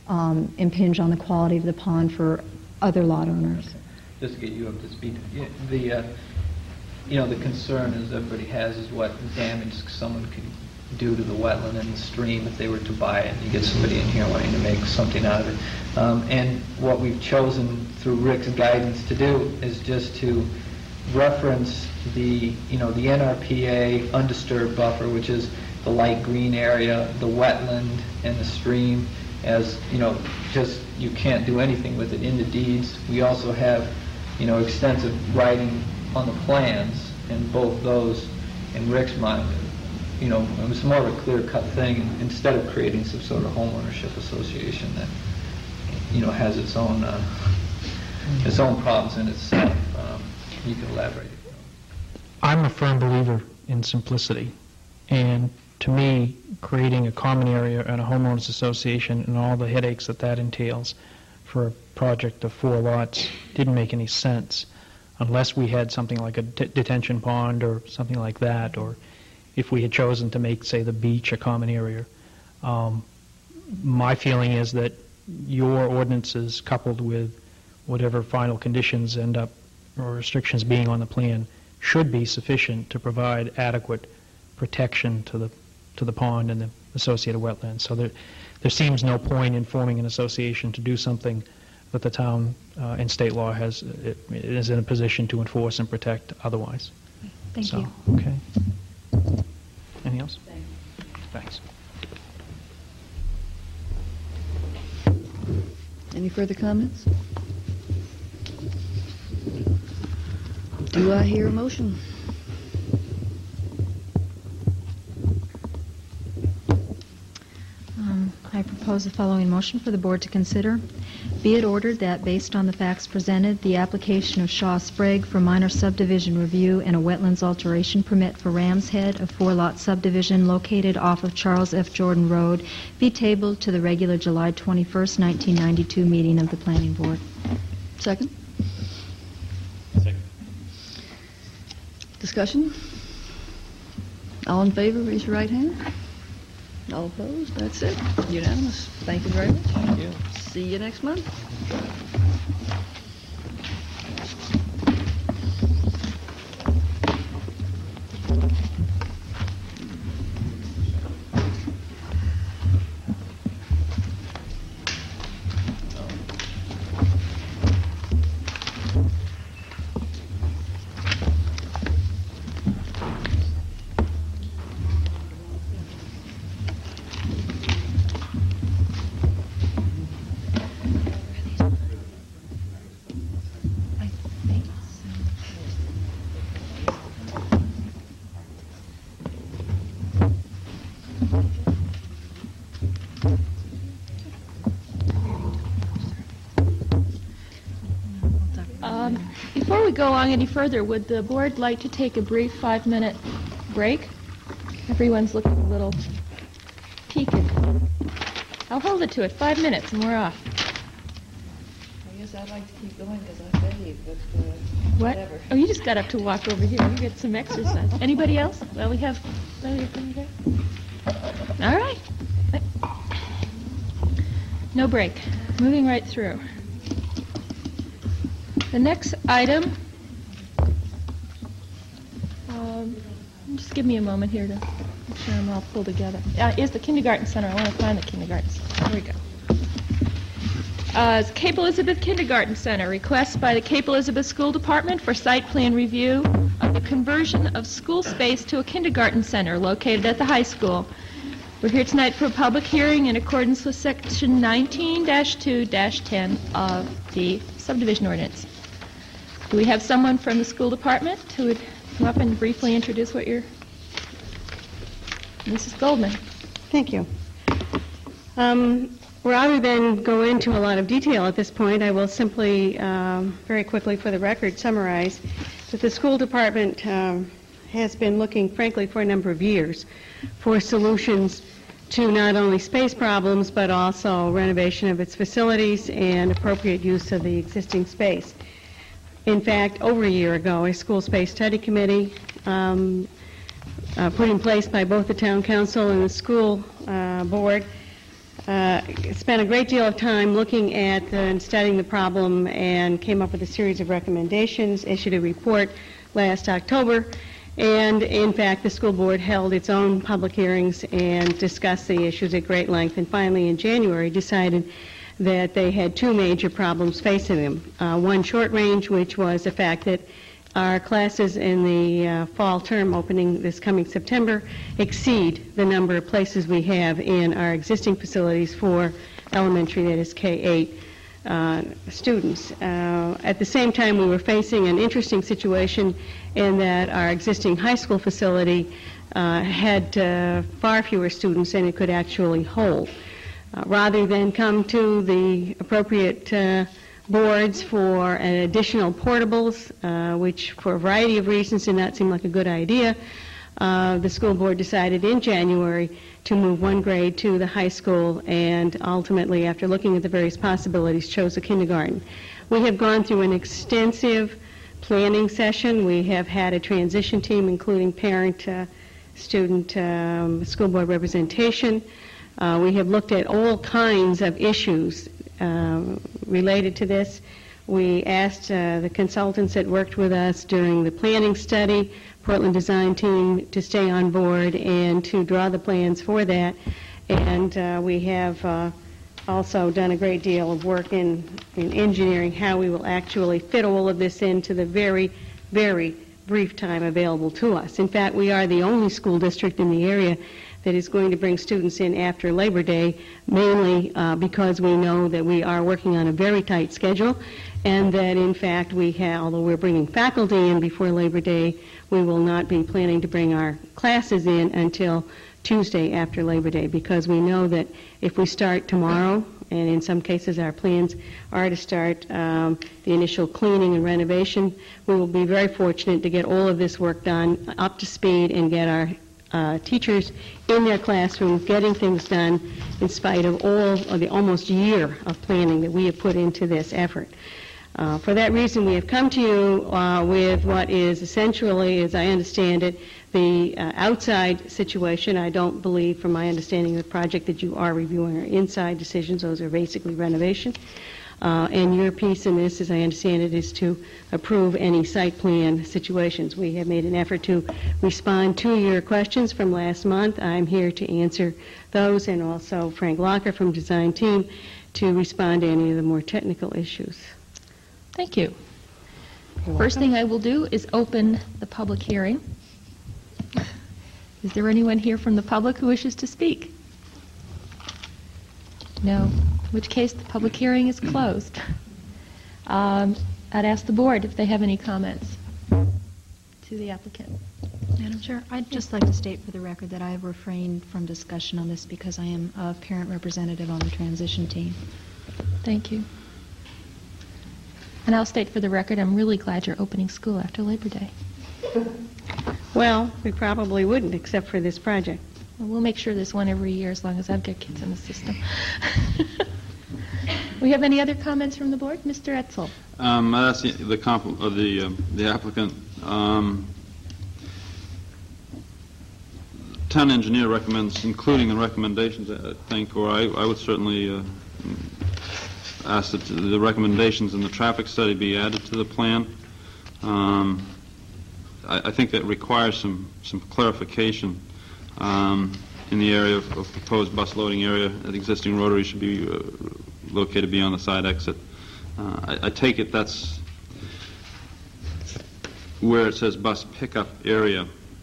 impinge on the quality of the pond for other lot owners. Just to get you up to speed, the concern is everybody has is what damage someone could do to the wetland and the stream if they were to buy it. You get somebody in here wanting to make something out of it. And what we've chosen through Rick's guidance to do is just to reference the NRPA undisturbed buffer, which is the light green area, the wetland, and the stream, as just you can't do anything with it in the deeds. We also have extensive writing on the plans, and both those in Rick's mind, it was more of a clear-cut thing instead of creating some sort of homeownership association that has its own problems in itself. You can elaborate. I'm a firm believer in simplicity, and to me, creating a common area and a homeowners association and all the headaches that entails for a project of 4 lots didn't make any sense unless we had something like a detention pond or something like that, or if we had chosen to make, say, the beach a common area. My feeling is that your ordinances, coupled with whatever final conditions end up or restrictions being on the plan, should be sufficient to provide adequate protection to the pond and the associated wetlands. So there seems no point in forming an association to do something that the town and state law is in a position to enforce and protect otherwise. Thank you. Okay. Anything else? Thanks. Any further comments? Do I hear a motion? I propose the following motion for the board to consider. Be it ordered that, based on the facts presented, the application of Shaw Sprague for minor subdivision review and a wetlands alteration permit for Ram's Head, a 4-lot subdivision located off of Charles F. Jordan Road, be tabled to the regular July 21st, 1992 meeting of the Planning Board. Second? Second. Discussion? All in favor, raise your right hand. All opposed? That's it. Unanimous. Thank you very much. Thank you. See you next month. Before we go on any further, would the board like to take a brief 5-minute break? Everyone's looking a little peaked. I'll hold it to it. 5 minutes and we're off. I guess I'd like to keep going because I bathe, but What? whatever. Oh, you just got up to walk over here. You get some exercise. Anybody else? Well, we have... All right. No break. Moving right through. The next item, just give me a moment here to make sure I'm all pulled together, is the kindergarten center. I want to find the kindergarten center. Here we go. It's Cape Elizabeth Kindergarten Center. Request by the Cape Elizabeth School Department for site plan review of the conversion of school space to a kindergarten center located at the high school. We're here tonight for a public hearing in accordance with Section 19-2-10 of the subdivision ordinance. Do we have someone from the school department who would come up and briefly introduce what you're... Mrs. Goldman. Thank you. Rather than go into a lot of detail at this point, I will simply, very quickly for the record, summarize that the school department has been looking, frankly, for a number of years for solutions to not only space problems, but also renovation of its facilities and appropriate use of the existing space. In fact, over a year ago, a school space study committee put in place by both the town council and the school board spent a great deal of time looking at and studying the problem and came up with a series of recommendations, issued a report last October, and in fact the school board held its own public hearings and discussed the issues at great length, and finally in January decided that they had two major problems facing them. One short range, which was the fact that our classes in the fall term opening this coming September exceed the number of places we have in our existing facilities for elementary, that is K-8 students. At the same time, we were facing an interesting situation in that our existing high school facility had far fewer students than it could actually hold. Rather than come to the appropriate boards for additional portables, which for a variety of reasons did not seem like a good idea, the school board decided in January to move one grade to the high school, and ultimately, after looking at the various possibilities, chose a kindergarten. We have gone through an extensive planning session. We have had a transition team, including parent, student, school board representation. We have looked at all kinds of issues related to this. We asked the consultants that worked with us during the planning study, Portland Design Team, to stay on board and to draw the plans for that. And we have also done a great deal of work in engineering how we will actually fit all of this into the very, very brief time available to us. In fact, we are the only school district in the area that is going to bring students in after Labor Day, mainly because we know that we are working on a very tight schedule, and that in fact we have, although we're bringing faculty in before Labor Day, we will not be planning to bring our classes in until Tuesday after Labor Day, because we know that if we start tomorrow, and in some cases our plans are to start the initial cleaning and renovation, we will be very fortunate to get all of this work done up to speed and get our teachers in their classrooms getting things done in spite of all of the almost year of planning that we have put into this effort. For that reason, we have come to you with what is essentially, as I understand it, the outside situation. I don't believe, from my understanding of the project, that you are reviewing our inside decisions. Those are basically renovation. And your piece in this, as I understand it, is to approve any site plan situations. We have made an effort to respond to your questions from last month. I'm here to answer those, and also Frank Locker from Design Team to respond to any of the more technical issues. Thank you. First thing I will do is open the public hearing. Is there anyone here from the public who wishes to speak? No. In which case, the public hearing is closed. I'd ask the board if they have any comments to the applicant. Madam Chair, I'd just like to state for the record that I have refrained from discussion on this because I am a parent representative on the transition team. Thank you. And I'll state for the record, I'm really glad you're opening school after Labor Day. Well, we probably wouldn't, except for this project. Well, we'll make sure there's one every year as long as I've got kids in the system. We have any other comments from the board? Mr. Etzel. I'd ask the applicant. Town engineer recommends including the recommendations, I think, or I would certainly ask that the recommendations in the traffic study be added to the plan. I think that requires some clarification in the area of proposed bus loading area. The existing rotary should be located beyond the side exit. I take it that's where it says bus pickup area.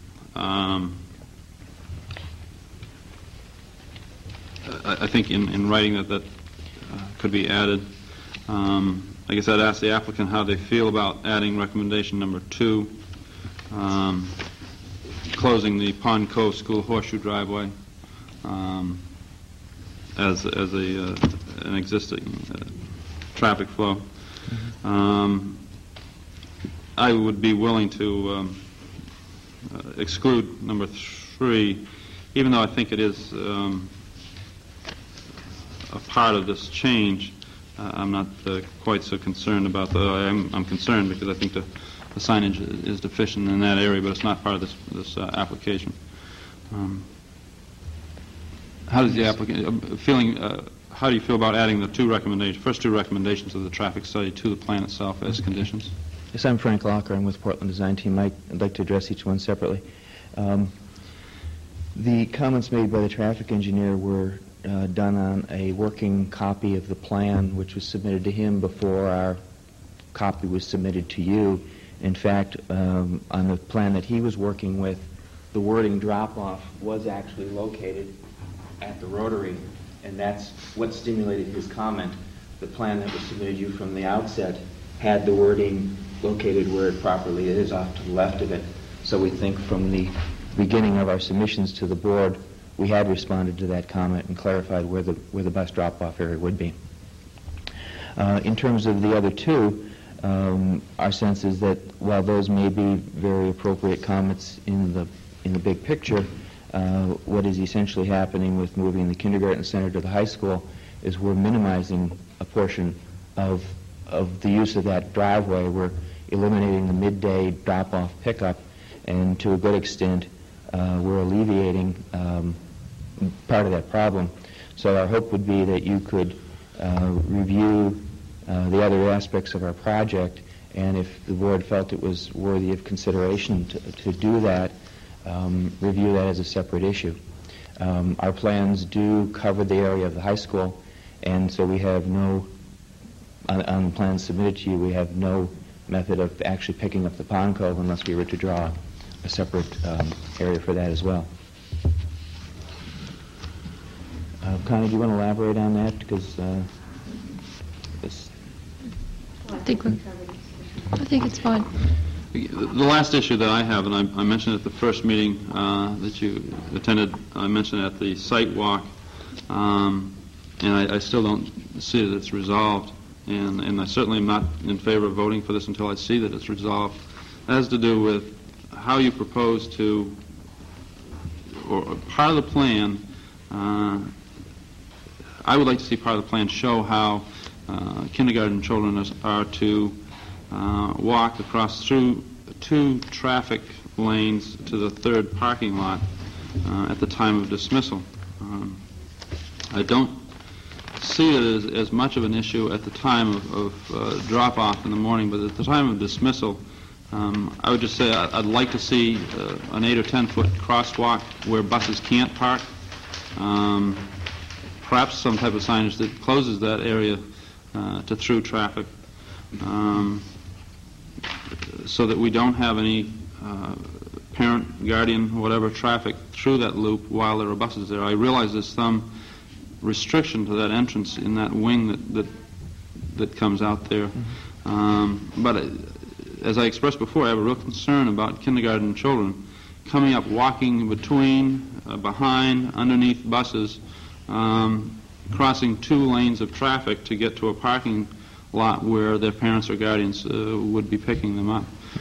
I think in writing that could be added. I guess I'd ask the applicant how they feel about adding recommendation number 2, closing the Pond Cove School horseshoe driveway as an existing traffic flow. I would be willing to exclude number 3, even though I think it is a part of this change. I'm not quite so concerned about I'm concerned because I think the signage is deficient in that area, but it's not part of this application. How does the applicant, how do you feel about adding the first two recommendations of the traffic study to the plan itself as conditions? Yes, I'm Frank Locker. I'm with Portland Design Team. I'd like to address each one separately. The comments made by the traffic engineer were done on a working copy of the plan, which was submitted to him before our copy was submitted to you. In fact, on the plan that he was working with, the wording drop-off was actually located at the Rotary, and that's what stimulated his comment. The plan that was submitted to you from the outset had the wording located where it properly is, off to the left of it. So we think from the beginning of our submissions to the board, we had responded to that comment and clarified where the bus drop-off area would be. In terms of the other two, our sense is that while those may be very appropriate comments in the big picture, what is essentially happening with moving the kindergarten center to the high school is we're minimizing a portion of the use of that driveway. We're eliminating the midday drop-off pickup, and to a good extent, we're alleviating part of that problem. So our hope would be that you could review the other aspects of our project, and if the board felt it was worthy of consideration to do that, review that as a separate issue. Our plans do cover the area of the high school, and so we have no, on the plans submitted to you, we have no method of actually picking up the Pond Cove unless we were to draw a separate area for that as well. Connie, do you want to elaborate on that? Because I think it's fine. The last issue that I have, and I mentioned at the first meeting that you attended, I mentioned at the site walk, and I still don't see that it's resolved, and I certainly am not in favor of voting for this until I see that it's resolved. It has to do with how you propose to, or part of the plan, I would like to see part of the plan show how kindergarten children are to walk across through 2 traffic lanes to the 3rd parking lot at the time of dismissal. I don't see it as much of an issue at the time of drop-off in the morning, but at the time of dismissal, I would just say I'd like to see an 8 or 10 foot crosswalk where buses can't park. Perhaps some type of signage that closes that area to through traffic, so that we don't have any parent, guardian, whatever traffic through that loop while there are buses there. I realize there's some restriction to that entrance in that wing that comes out there. But as I expressed before, I have a real concern about kindergarten children coming up, walking between, behind, underneath buses, crossing 2 lanes of traffic to get to a parking lot where their parents or guardians would be picking them up.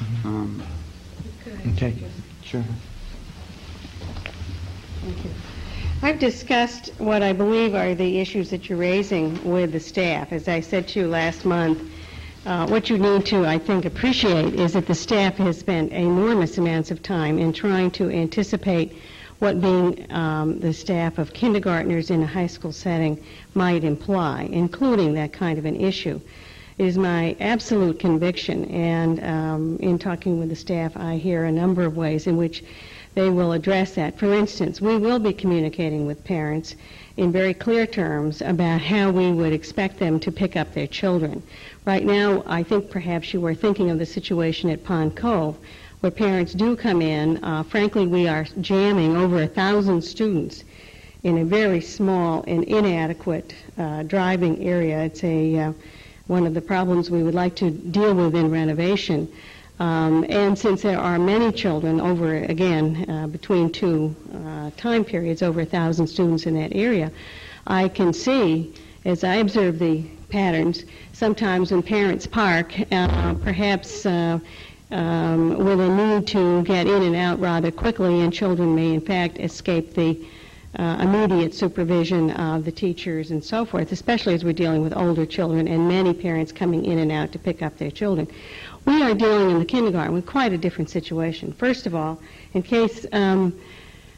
Okay, sure. Thank you. I've discussed what I believe are the issues that you're raising with the staff. As I said to you last month, what you need to, I think, appreciate is that the staff has spent enormous amounts of time in trying to anticipate what being the staff of kindergartners in a high school setting might imply, including that kind of an issue. It is my absolute conviction, and in talking with the staff, I hear a number of ways in which they will address that. For instance, we will be communicating with parents in very clear terms about how we would expect them to pick up their children. Right now, I think perhaps you were thinking of the situation at Pond Cove, where parents do come in. Frankly, we are jamming over 1,000 students in a very small and inadequate driving area. It's one of the problems we would like to deal with in renovation. And since there are many children over, again, between 2 time periods, over 1,000 students in that area, I can see, as I observe the patterns, sometimes when parents park, perhaps with a need to get in and out rather quickly, and children may in fact escape the immediate supervision of the teachers and so forth, especially as we're dealing with older children and many parents coming in and out to pick up their children. We are dealing in the kindergarten with quite a different situation. First of all, in case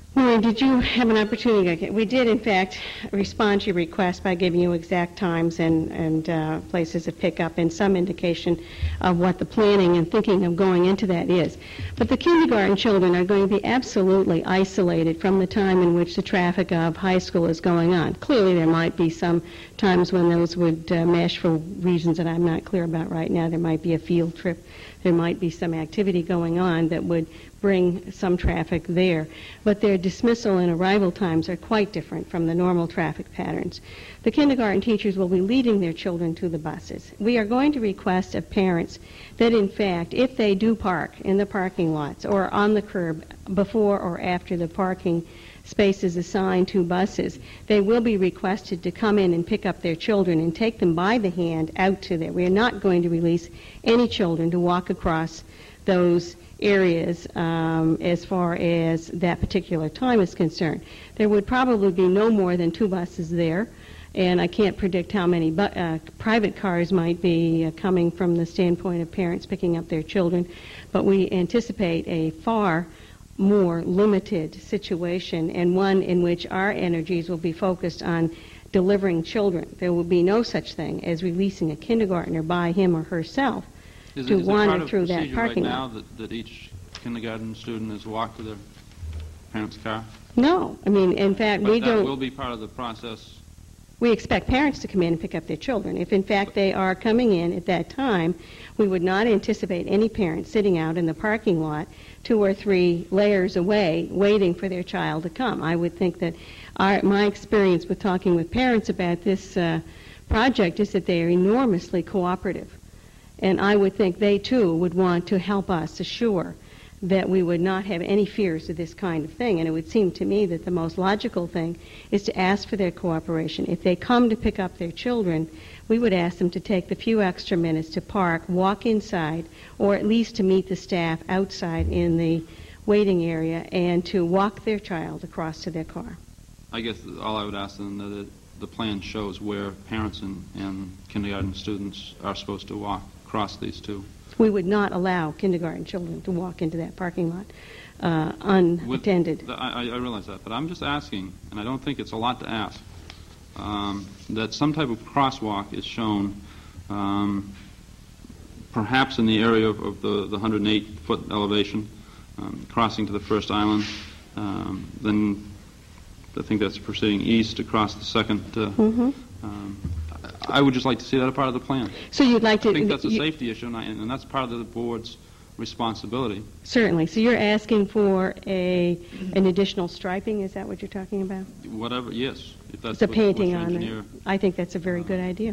Maureen, did you have an opportunity? We did, in fact, respond to your request by giving you exact times and places of pickup and some indication of what the planning and thinking of going into that is. But the kindergarten children are going to be absolutely isolated from the time in which the traffic of high school is going on. Clearly, there might be some times when those would mesh for reasons that I'm not clear about right now. There might be a field trip. There might be some activity going on that would bring some traffic there. But their dismissal and arrival times are quite different from the normal traffic patterns. The kindergarten teachers will be leading their children to the buses. We are going to request of parents that, in fact, if they do park in the parking lots or on the curb before or after the parking spaces assigned to buses, they will be requested to come in and pick up their children and take them by the hand out to there. We are not going to release any children to walk across those areas as far as that particular time is concerned. There would probably be no more than 2 buses there, and I can't predict how many private cars might be coming from the standpoint of parents picking up their children, but we anticipate a far more limited situation, and one in which our energies will be focused on delivering children. There will be no such thing as releasing a kindergartner by him or herself to wander through that parking lot. Is it part of the procedure right now that each kindergarten student is walked to their parents' car? No. I mean, in fact, we don't... But that will be part of the process. We expect parents to come in and pick up their children. If, in fact, they are coming in at that time, we would not anticipate any parent sitting out in the parking lot 2 or 3 layers away waiting for their child to come. I would think that my experience with talking with parents about this project is that they are enormously cooperative. And I would think they, too, would want to help us assure that we would not have any fears of this kind of thing. And it would seem to me that the most logical thing is to ask for their cooperation. If they come to pick up their children, we would ask them to take the few extra minutes to park, walk inside, or at least to meet the staff outside in the waiting area, and to walk their child across to their car. I guess all I would ask them that the plan shows where parents and kindergarten students are supposed to walk across these 2. We would not allow kindergarten children to walk into that parking lot unattended. I realize that, but I'm just asking, and I don't think it's a lot to ask, that some type of crosswalk is shown perhaps in the area of the 108-foot elevation, crossing to the first island. Then I think that's proceeding east across the second. I would just like to see that a part of the plan. So you'd like to... I think that's a safety issue, and that's part of the board's responsibility. Certainly. So you're asking for an additional striping? Is that what you're talking about? Whatever, yes. If that's the painting on it. I think that's a very good idea.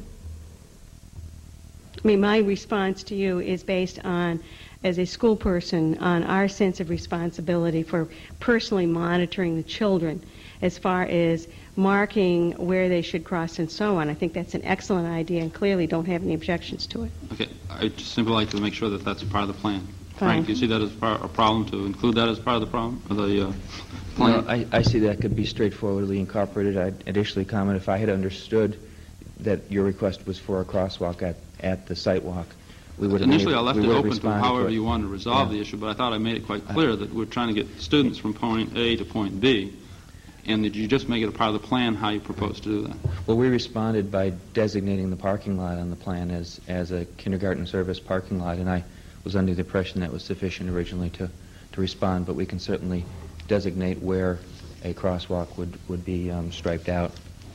I mean, my response to you is based on, as a school person, on our sense of responsibility for personally monitoring the children as far as marking where they should cross and so on. I think that's an excellent idea and clearly don't have any objections to it. Okay. I'd just simply like to make sure that that's a part of the plan. Fine. Frank, do you see that as a problem, to include that as part of the problem, or the plan? Well, I see that could be straightforwardly incorporated. I'd additionally comment, if I had understood that your request was for a crosswalk at the site walk, we would have Initially, I left it open to however you you wanted to resolve the issue, but I thought I made it quite clear that we're trying to get students from point A to point B, and did you just make it a part of the plan how you propose to do that? Well, we responded by designating the parking lot on the plan as a kindergarten service parking lot, and I was under the impression that was sufficient originally to respond, but we can certainly designate where a crosswalk would be striped out.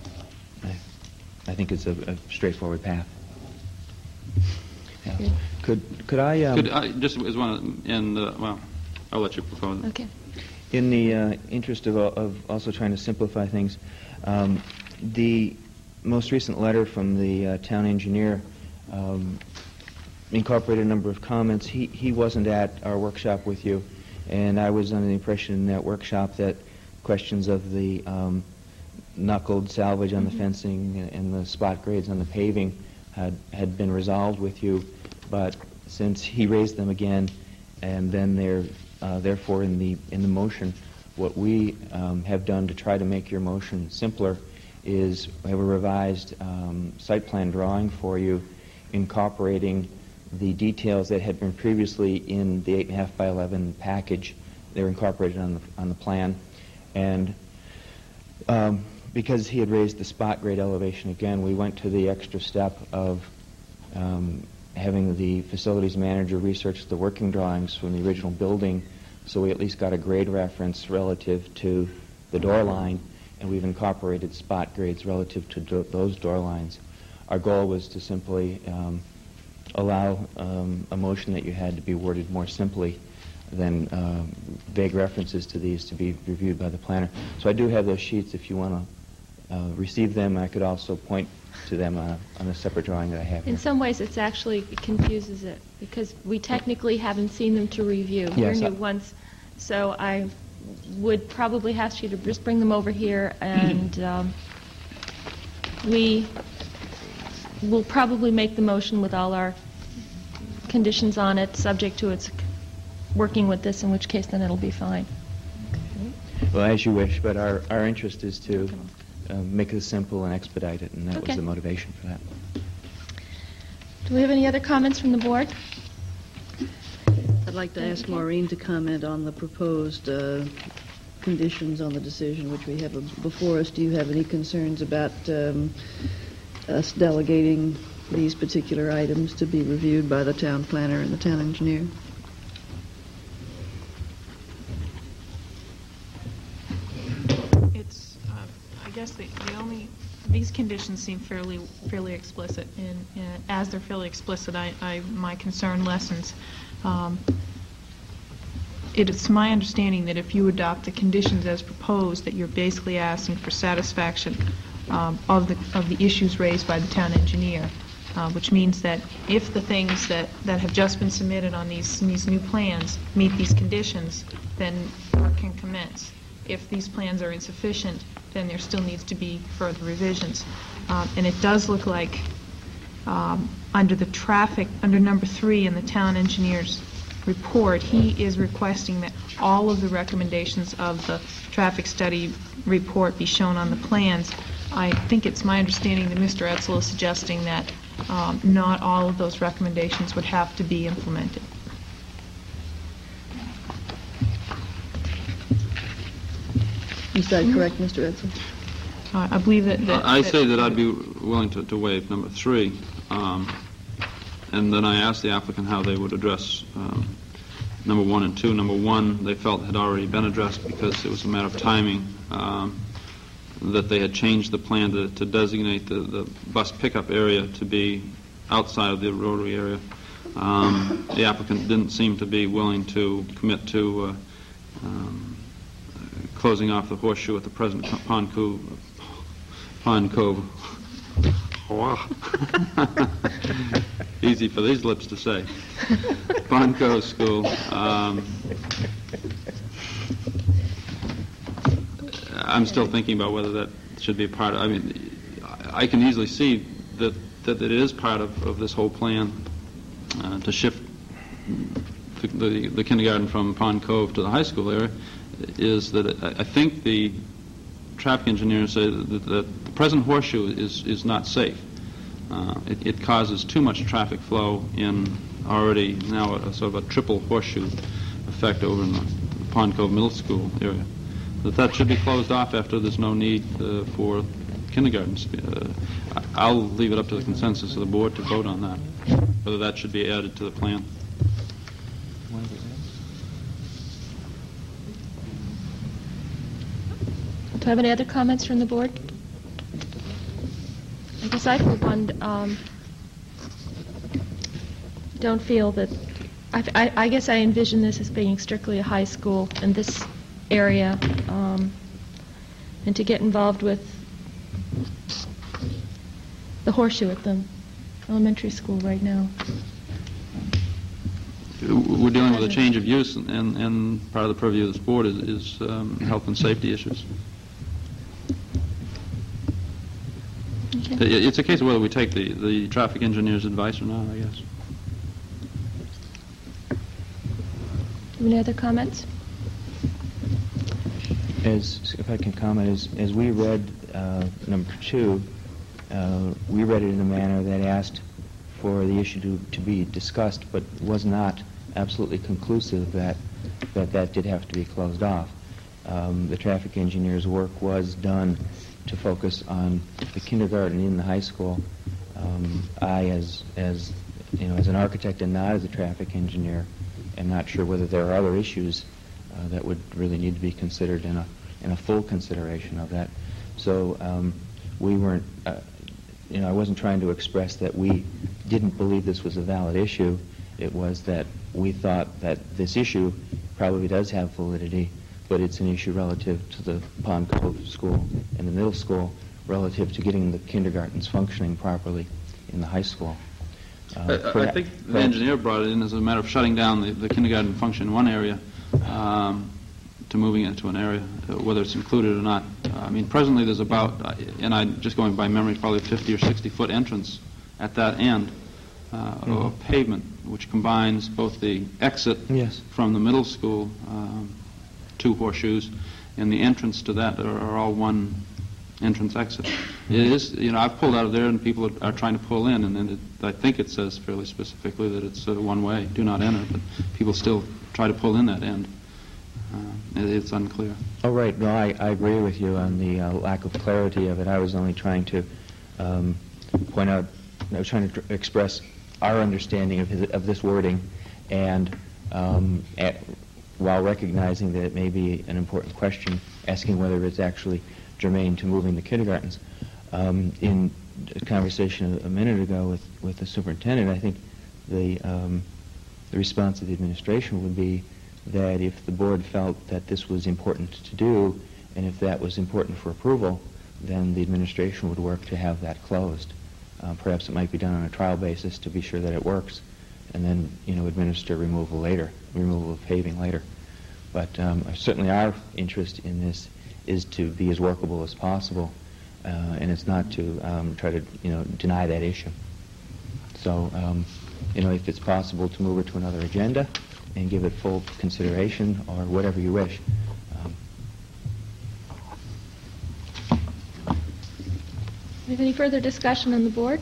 I think it's a straightforward path. Yeah. Could I... Could I just as one, and well, I'll let you propose it. Okay. In the interest of also trying to simplify things, the most recent letter from the town engineer incorporated a number of comments. He wasn't at our workshop with you, and I was under the impression in that workshop that questions of the knuckled salvage on the fencing and the spot grades on the paving had been resolved with you, but since he raised them again, and then they're therefore in the motion, what we have done to try to make your motion simpler is we have a revised site plan drawing for you, incorporating the details that had been previously in the 8.5 by 11 package. They're incorporated on the plan, And because he had raised the spot grade elevation again, we went to the extra step of having the facilities manager research the working drawings from the original building, so we at least got a grade reference relative to the door line, and we've incorporated spot grades relative to those door lines. Our goal was to simply allow a motion that you had to be worded more simply than vague references to these to be reviewed by the planner. So I do have those sheets if you want to receive them. I could also point to them on a separate drawing that I have here. In some ways, it confuses it, because we technically haven't seen them to review. Yes, We're new ones, so I would probably ask you to just bring them over here, and we will probably make the motion with all our conditions on it, subject to its working with this, in which case then it'll be fine. Well, as you wish, but our interest is to make it simple and expedite it, and that Okay. was the motivation for that. Do we have any other comments from the board? I'd like to ask Maureen to comment on the proposed conditions on the decision which we have before us. Do you have any concerns about us delegating these particular items to be reviewed by the town planner and the town engineer? It's, I guess the only, these conditions seem fairly explicit, and as they're fairly explicit, my concern lessens. It's my understanding that if you adopt the conditions as proposed, that you're basically asking for satisfaction of the issues raised by the town engineer, which means that if the things that have just been submitted on these new plans meet these conditions, then work can commence. If these plans are insufficient, then there still needs to be further revisions. And it does look like under the traffic, under number 3 in the town engineer's report, he is requesting that all of the recommendations of the traffic study report be shown on the plans. I think it's my understanding that Mr. Etzel is suggesting that not all of those recommendations would have to be implemented. Is that correct, Mr. Etzel? I believe that... I say that I'd be willing to waive number 3, and then I asked the applicant how they would address number 1 and 2. Number 1, they felt had already been addressed because it was a matter of timing, that they had changed the plan to designate the bus pickup area to be outside of the rotary area. The applicant didn't seem to be willing to commit to closing off the horseshoe at the present Pond Cove. Easy for these lips to say. Pond Cove School. I'm still thinking about whether that should be a part of... I mean, I can easily see that it is part of this whole plan to shift the kindergarten from Pond Cove to the high school area, is that I think the traffic engineers say that the present horseshoe is not safe. It causes too much traffic flow in already now a sort of a triple horseshoe effect over in the Pond Cove Middle School area. That should be closed off after there's no need for kindergartens. I'll leave it up to the consensus of the board to vote on that, whether that should be added to the plan. Do I have any other comments from the board? I guess I, for one, don't feel that... I guess I envision this as being strictly a high school in this area, and to get involved with the horseshoe at the elementary school right now. We're dealing with a change of use, and part of the purview of this board is health and safety issues. Okay. It's a case of whether we take the traffic engineer's advice or not, I guess. Do you have any other comments? If I can comment, as we read number 2, we read it in a manner that asked for the issue to be discussed, but was not absolutely conclusive that did have to be closed off. the traffic engineer's work was done to focus on the kindergarten in the high school. I, as an architect and not as a traffic engineer, am not sure whether there are other issues that would really need to be considered in a full consideration of that. So we weren't, I wasn't trying to express that we didn't believe this was a valid issue. It was that we thought that this issue probably does have validity, but it's an issue relative to the Pond Cove School and the middle school, relative to getting the kindergartens functioning properly in the high school. I think the engineer brought it in as a matter of shutting down the kindergarten function in one area to moving it to an area, whether it's included or not. I mean, presently there's about, and I'm just going by memory, probably 50 or 60-foot entrance at that end of pavement, which combines both the exit from the middle school, 2 horseshoes, and the entrance to that are all one entrance exit. It is, I've pulled out of there and people are trying to pull in, and I think it says fairly specifically that it's one way, do not enter, but people still try to pull in that end. It's unclear. Oh, right. No, I agree with you on the lack of clarity of it. I was only trying to point out, I was trying to express our understanding of this wording, and while recognizing that it may be an important question, asking whether it's actually germane to moving the kindergartens. In a conversation a minute ago with the superintendent, I think the response of the administration would be that if the board felt that this was important to do, and if that was important for approval, then the administration would work to have that closed. Perhaps it might be done on a trial basis to be sure that it works, and then administer removal of paving later. But certainly our interest in this is to be as workable as possible, and it's not to try to deny that issue. So if it's possible to move it to another agenda and give it full consideration, or whatever you wish. Do we have any further discussion on the board?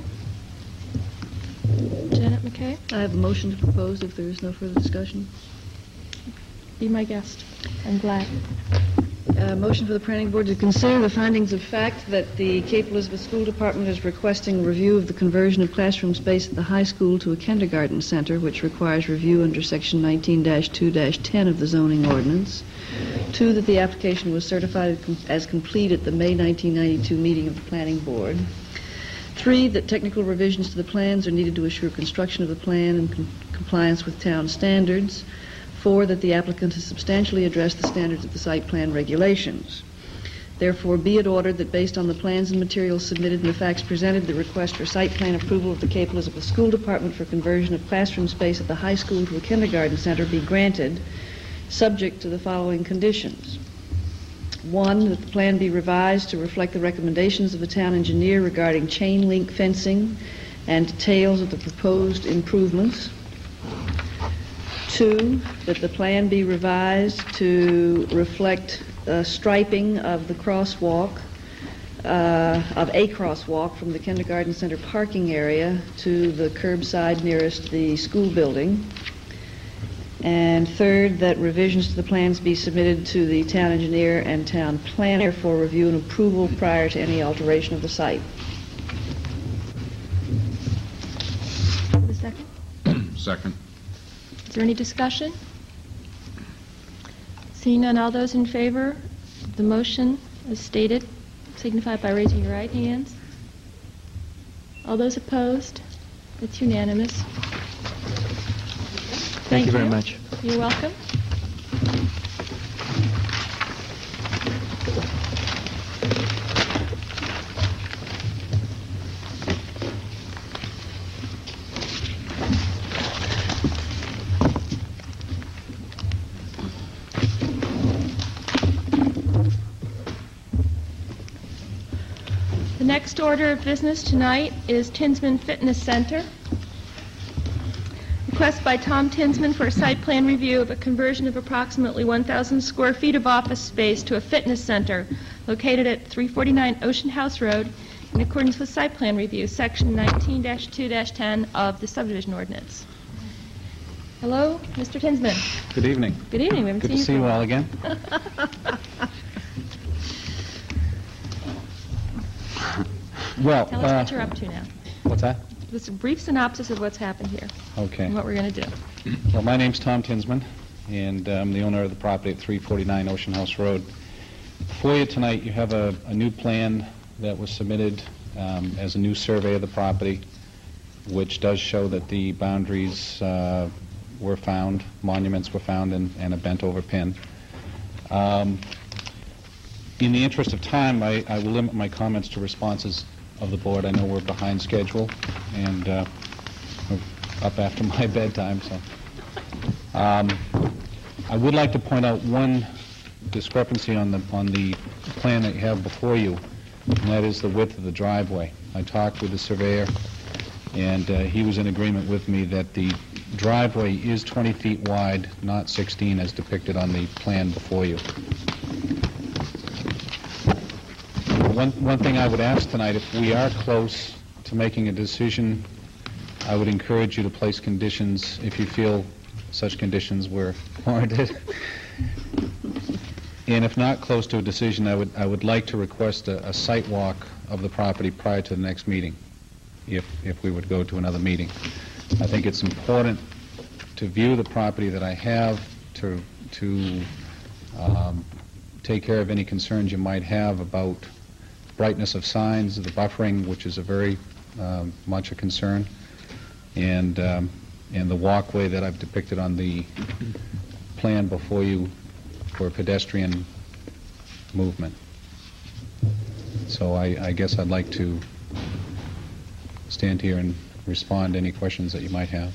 Janet McKay? I have a motion to propose if there is no further discussion. Be my guest. I'm glad. Motion for the Planning Board to consider the findings of fact that the Cape Elizabeth School Department is requesting review of the conversion of classroom space at the high school to a kindergarten center, which requires review under Section 19-2-10 of the zoning ordinance. 2, that the application was certified as complete at the May 1992 meeting of the Planning Board. 3, that technical revisions to the plans are needed to assure construction of the plan in compliance with town standards. 4, that the applicant has substantially addressed the standards of the site plan regulations. Therefore, be it ordered that based on the plans and materials submitted and the facts presented, the request for site plan approval of the Cape Elizabeth School Department for conversion of classroom space at the high school to a kindergarten center be granted, subject to the following conditions. 1, that the plan be revised to reflect the recommendations of the town engineer regarding chain link fencing and details of the proposed improvements. 2, that the plan be revised to reflect striping of the crosswalk, of a crosswalk from the kindergarten center parking area to the curbside nearest the school building. And 3rd, that revisions to the plans be submitted to the town engineer and town planner for review and approval prior to any alteration of the site. The second? Second. Is there any discussion? Seeing none, all those in favor of the motion as stated, signify by raising your right hands. All those opposed? It's unanimous. Thank you very much. You're welcome. The next order of business tonight is Tinsman Fitness Center. Request by Tom Tinsman for a site plan review of a conversion of approximately 1,000 square feet of office space to a fitness center located at 349 Ocean House Road in accordance with site plan review, section 19-2-10 of the subdivision ordinance. Hello, Mr. Tinsman. Good evening. Good evening. We haven't Good seen to see you for a all while. again. Well, Tell us what you're up to now. what's that? Just a brief synopsis of what's happened here Okay. and what we're going to do. Well, my name's Tom Tinsman, and I'm the owner of the property at 349 Ocean House Road. For you tonight, you have a new plan that was submitted as a new survey of the property, which does show that the boundaries were found, monuments were found, and a bent-over pin. In the interest of time, I will limit my comments to responses of the board. I know we're behind schedule, and we're up after my bedtime, so. I would like to point out one discrepancy on the plan that you have before you, and that is the width of the driveway. I talked with the surveyor, and he was in agreement with me that the driveway is 20 feet wide, not 16 as depicted on the plan before you. One thing I would ask tonight, if we are close to making a decision, I would encourage you to place conditions if you feel such conditions were warranted. And if not close to a decision, I would like to request a site walk of the property prior to the next meeting, if we would go to another meeting. I think it's important to view the property that I have, to take care of any concerns you might have about brightness of signs, the buffering, which is a very much a concern, and the walkway that I've depicted on the plan before you for pedestrian movement. So I guess I'd like to stand here and respond to any questions that you might have.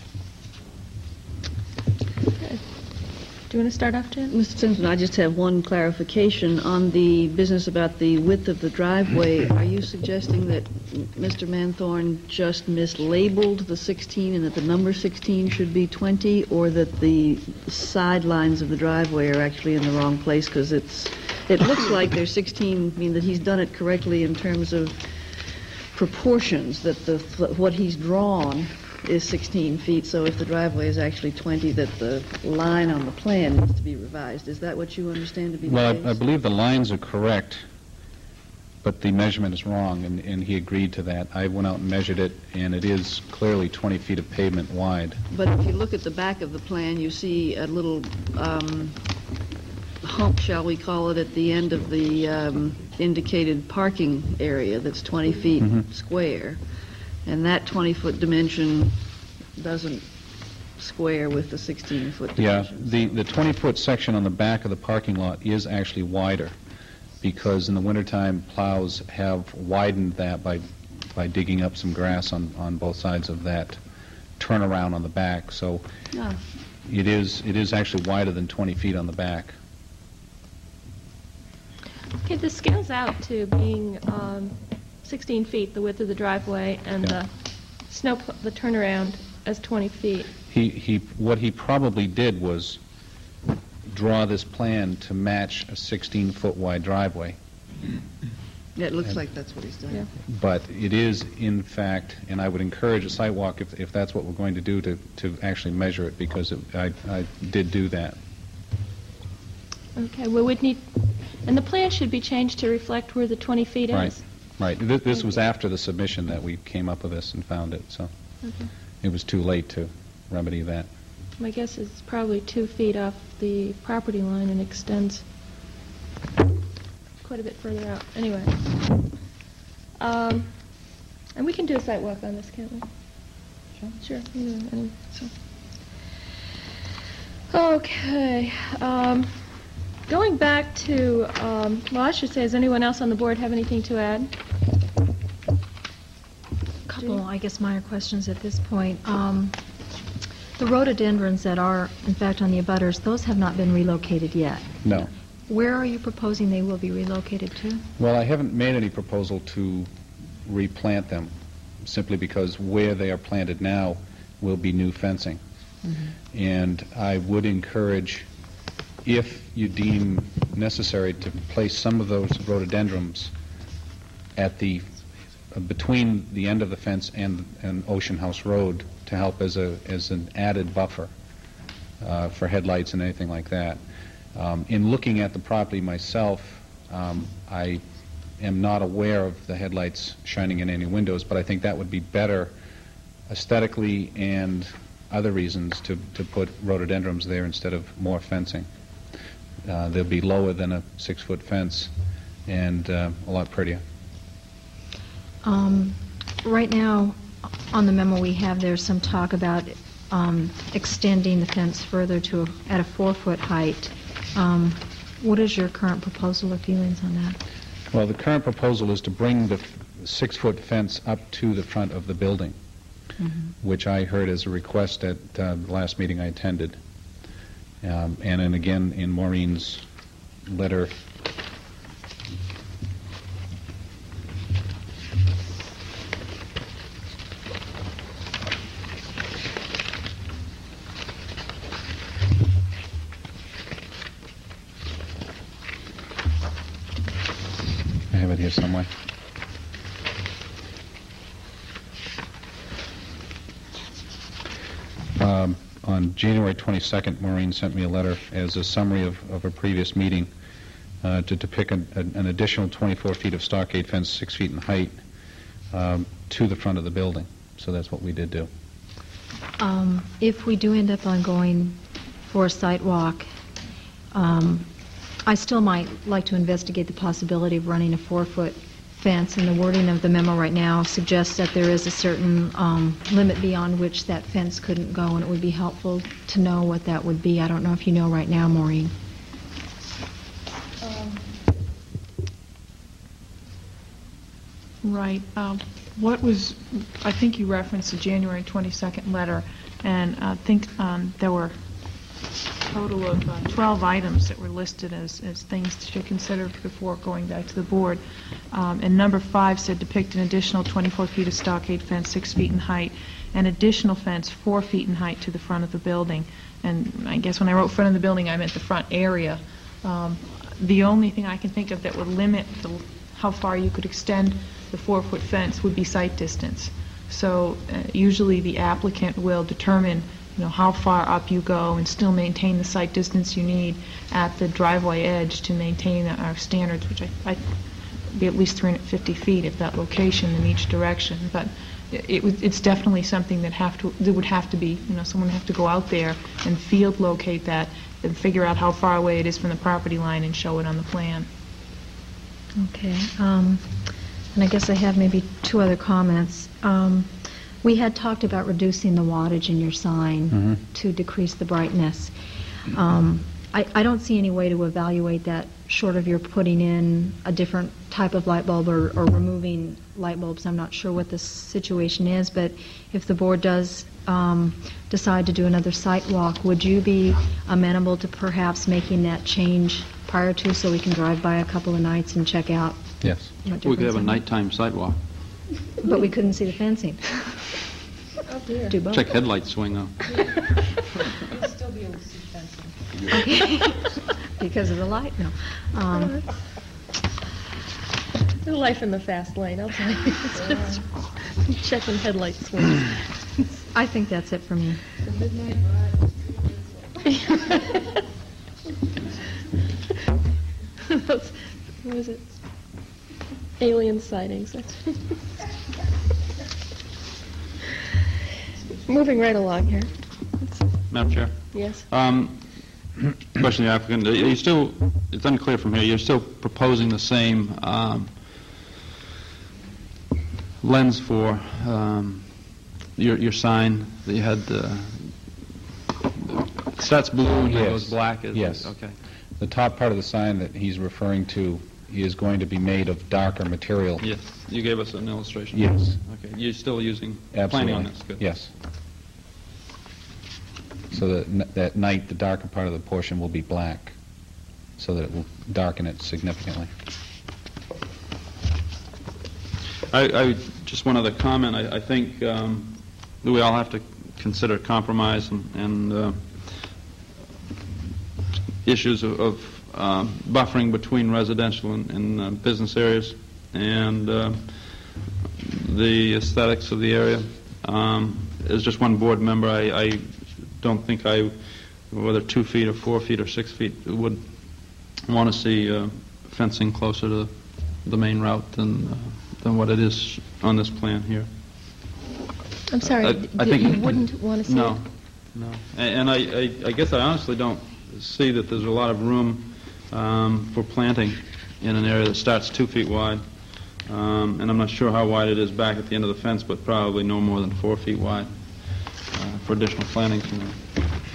Do you want to start off, Jen? Mr. Simpson, I just have one clarification on the business about the width of the driveway. Are you suggesting that Mr. Manthorn just mislabeled the 16 and that the number 16 should be 20, or that the sidelines of the driveway are actually in the wrong place? Because it looks like they're 16, I mean, that he's done it correctly in terms of proportions, that what he's drawn is 16 feet, so if the driveway is actually 20, that the line on the plan needs to be revised. Is that what you understand to be the case? Well, I believe the lines are correct, but the measurement is wrong, and he agreed to that. I went out and measured it, and it is clearly 20 feet of pavement wide. But if you look at the back of the plan, you see a little hump, shall we call it, at the end of the indicated parking area that's 20 feet square. And that 20-foot dimension doesn't square with the 16-foot dimension. Yeah, the 20-foot section on the back of the parking lot is actually wider, because in the wintertime, plows have widened that by digging up some grass on both sides of that turnaround on the back. So it is actually wider than 20 feet on the back. Okay, this scales out to being 16 feet, the width of the driveway, and the turnaround as 20 feet. What he probably did was draw this plan to match a 16-foot wide driveway. Yeah, it looks like that's what he's done. Yeah. But it is, in fact, and I would encourage a site walk if that's what we're going to do, to actually measure it, because I did do that. Okay, well, we'd need, and the plan should be changed to reflect where the 20 feet is. Right. This was after the submission that we came up with this and found it, so it was too late to remedy that. My guess is it's probably 2 feet off the property line and extends quite a bit further out. Anyway. And we can do a site walk on this, can't we? Sure. Anyway, so. Okay. Going back to, well, I should say, does anyone else on the board have anything to add? Couple, I guess, minor questions at this point. The rhododendrons that are, in fact, on the abutters, those have not been relocated yet. No. Where are you proposing they will be relocated to? Well, I haven't made any proposal to replant them, simply because where they are planted now will be new fencing. And I would encourage, if you deem necessary, to place some of those rhododendrons at between the end of the fence and Ocean House Road to help as an added buffer. for headlights and anything like that. In looking at the property myself, I am not aware of the headlights shining in any windows, but I think that would be better aesthetically and other reasons to put rhododendrons there instead of more fencing. They'll be lower than a 6-foot fence and a lot prettier. Right now, on the memo we have, there's some talk about extending the fence further to at a 4-foot height. What is your current proposal or feelings on that? Well, the current proposal is to bring the 6-foot fence up to the front of the building, which I heard as a request at the last meeting I attended. And then again in Maureen's letter. I have it here somewhere. On January 22nd, Maureen sent me a letter as a summary of a previous meeting to depict an additional 24 feet of stockade fence, 6 feet in height, to the front of the building. So that's what we did do. If we do end up on going for a site walk, I still might like to investigate the possibility of running a 4-foot fence, and the wording of the memo right now suggests that there is a certain limit beyond which that fence couldn't go, and it would be helpful to know what that would be. I don't know if you know right now, Maureen. Right. What was, I think you referenced the January 22nd letter, and I think there were a total of 12 items that were listed as things to consider before going back to the board. And number 5 said depict an additional 24 feet of stockade fence, 6 feet in height, and additional fence 4 feet in height to the front of the building. And I guess when I wrote front of the building, I meant the front area. The only thing I can think of that would limit how far you could extend the 4-foot fence would be sight distance. So usually the applicant will determine how far up you go and still maintain the sight distance you need at the driveway edge to maintain our standards, which I be at least 350 feet at that location in each direction. But it's definitely something that would have to be, someone would have to go out there and field locate that and figure out how far away it is from the property line and show it on the plan. Okay. And I guess I have maybe 2 other comments. We had talked about reducing the wattage in your sign to decrease the brightness. I don't see any way to evaluate that short of your putting in a different type of light bulb or removing light bulbs. I'm not sure what the situation is, but if the board does decide to do another site walk, would you be amenable to perhaps making that change prior to, so we can drive by a couple of nights and check out? Yes. We could have a nighttime sidewalk. But we couldn't see the fencing. Oh, dear. Do both. Check headlight swing, though. You'll still be able to see fencing. Okay. Because of the light? No. There's life in the fast lane, I'll tell you. It's just checking headlight swings. I think that's it for me. The midnight ride. What is it? Alien sightings. Moving right along here. Madam Chair? Yes. Question to the applicant. Are you still, it's unclear from here, you're still proposing the same lens for your sign that you had, starts blue and then goes black? Yes. Okay. The top part of the sign that he's referring to is going to be made of darker material. Yes. You gave us an illustration. Yes. Okay. You're still Absolutely. planning on this? Good. Yes. So that at night, the darker part of the portion will be black, so that it will darken it significantly. I just one other comment. I think that we all have to consider compromise and issues of buffering between residential and business areas, and the aesthetics of the area. As just one board member, I don't think I whether 2 feet or 4 feet or 6 feet, would want to see fencing closer to the main route than what it is on this plan here. I'm sorry, I think you wouldn't want to see No, it? no. And I guess I honestly don't see that there's a lot of room for planting in an area that starts 2 feet wide. And I'm not sure how wide it is back at the end of the fence, but probably no more than 4 feet wide for additional plantings from there.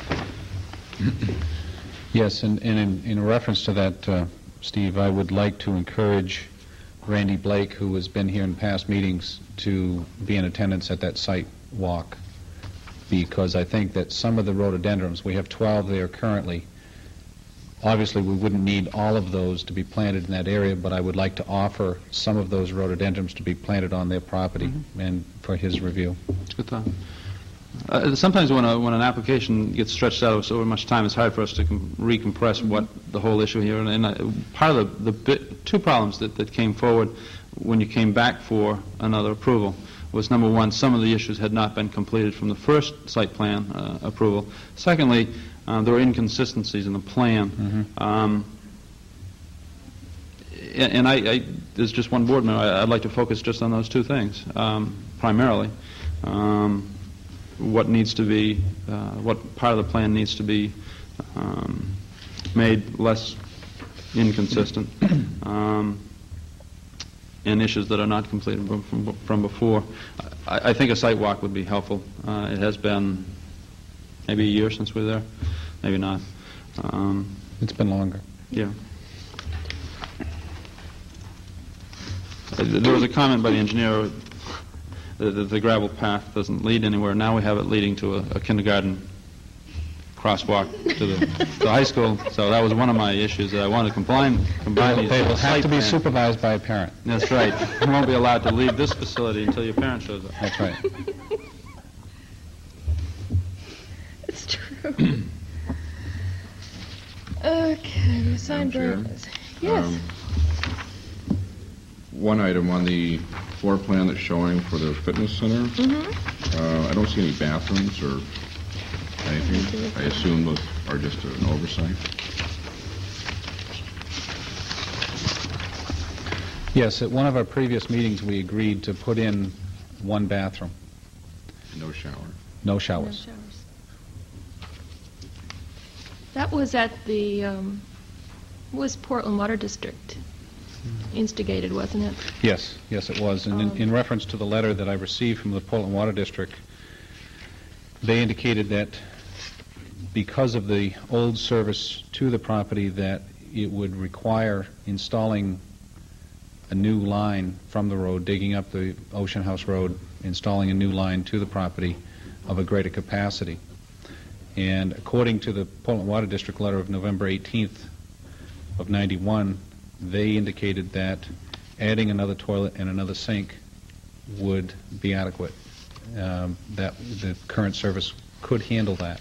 Yes, and in reference to that, Steve, I would like to encourage Randy Blake, who has been here in past meetings, to be in attendance at that site walk, because I think that some of the rhododendrons, we have 12 there currently. Obviously, we wouldn't need all of those to be planted in that area, but I would like to offer some of those rhododendrons to be planted on their property and for his review. It's a good thought. Sometimes when an application gets stretched out over so much time, it's hard for us to recompress what the whole issue here. And part of the two problems that came forward when you came back for another approval was, number one, some of the issues had not been completed from the first site plan approval. Secondly, there were inconsistencies in the plan. And there's just one board member. I'd like to focus just on those two things, primarily. What needs to be, what part of the plan needs to be made less inconsistent, and issues that are not completed from before. I think a site walk would be helpful. It has been maybe a year since we were there, maybe not. It's been longer. Yeah. There was a comment by the engineer that the gravel path doesn't lead anywhere. Now we have it leading to a kindergarten crosswalk to the high school. So that was one of my issues, that I wanted to combine these. They will have to be supervised by a parent. That's right. You won't be allowed to leave this facility until your parent shows up. That's right. It's true. Okay, sign burns. Yes. One item on the floor plan that's showing for the fitness center, I don't see any bathrooms or anything. I assume those are just an oversight. Yes, at one of our previous meetings, we agreed to put in one bathroom. No shower. No showers. No showers. That was at the was Portland Water District instigated, wasn't it? Yes, yes, it was. And in reference to the letter that I received from the Portland Water District, they indicated that because of the old service to the property, that it would require installing a new line from the road, digging up the Ocean House Road, installing a new line to the property of a greater capacity. And according to the Portland Water District letter of November 18th of 91, they indicated that adding another toilet and another sink would be adequate, that the current service could handle that.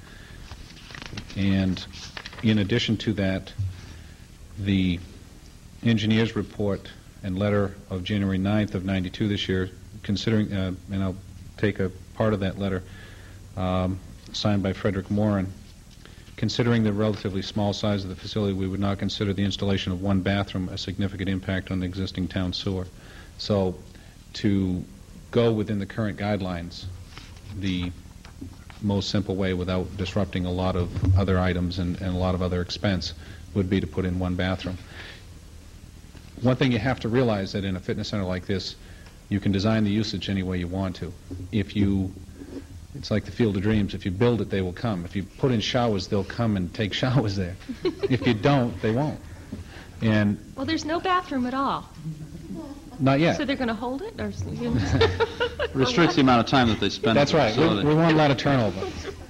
And in addition to that, the engineer's report and letter of January 9th of 92 this year, considering, and I'll take a part of that letter, signed by Frederick Moran, considering the relatively small size of the facility, we would not consider the installation of one bathroom a significant impact on the existing town sewer. So to go within the current guidelines, the most simple way without disrupting a lot of other items and a lot of other expense would be to put in one bathroom. One thing you have to realize that in a fitness center like this, you can design the usage any way you want to. It's like the Field of Dreams. If you build it, they will come. If you put in showers, they'll come and take showers there. If you don't, they won't. And well, there's no bathroom at all. Not yet. So they're going to hold it? Or Restricts the amount of time that they spend. That's right. We want a lot of turnover.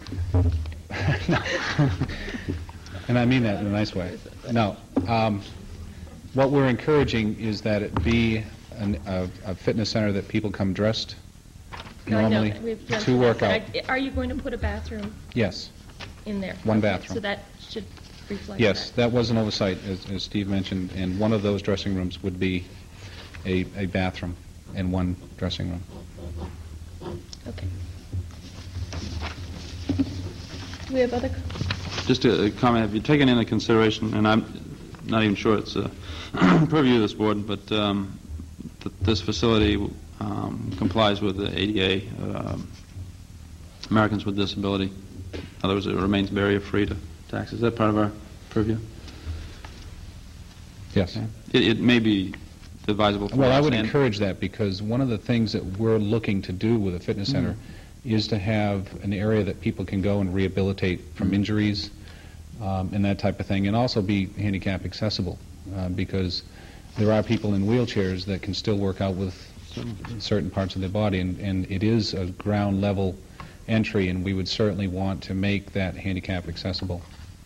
And I mean that in a nice way. No. What we're encouraging is that it be a fitness center that people come dressed normally to work out. Are you going to put a bathroom? Yes. In there? One bathroom. So that should reflect yes, that was an oversight, as Steve mentioned, and one of those dressing rooms would be a bathroom and one dressing room. Okay. Do we have other Just a comment, have you taken into consideration, and I'm not even sure it's a purview of this board, but this facility complies with the ADA, Americans with Disability. In other words, it remains barrier-free to taxes. Is that part of our purview? Yes. Okay. It may be advisable for Well, I us would and- encourage that, because one of the things that we're looking to do with a fitness center is to have an area that people can go and rehabilitate from injuries and that type of thing, and also be handicap accessible, because there are people in wheelchairs that can still work out with certain parts of their body, and it is a ground level entry, and we would certainly want to make that handicap accessible.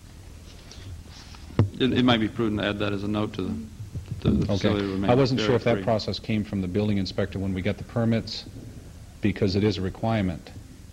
It might be prudent to add that as a note to the facility. Okay. Remains I wasn't sure if that barrier-free. process came from the building inspector when we got the permits, because it is a requirement.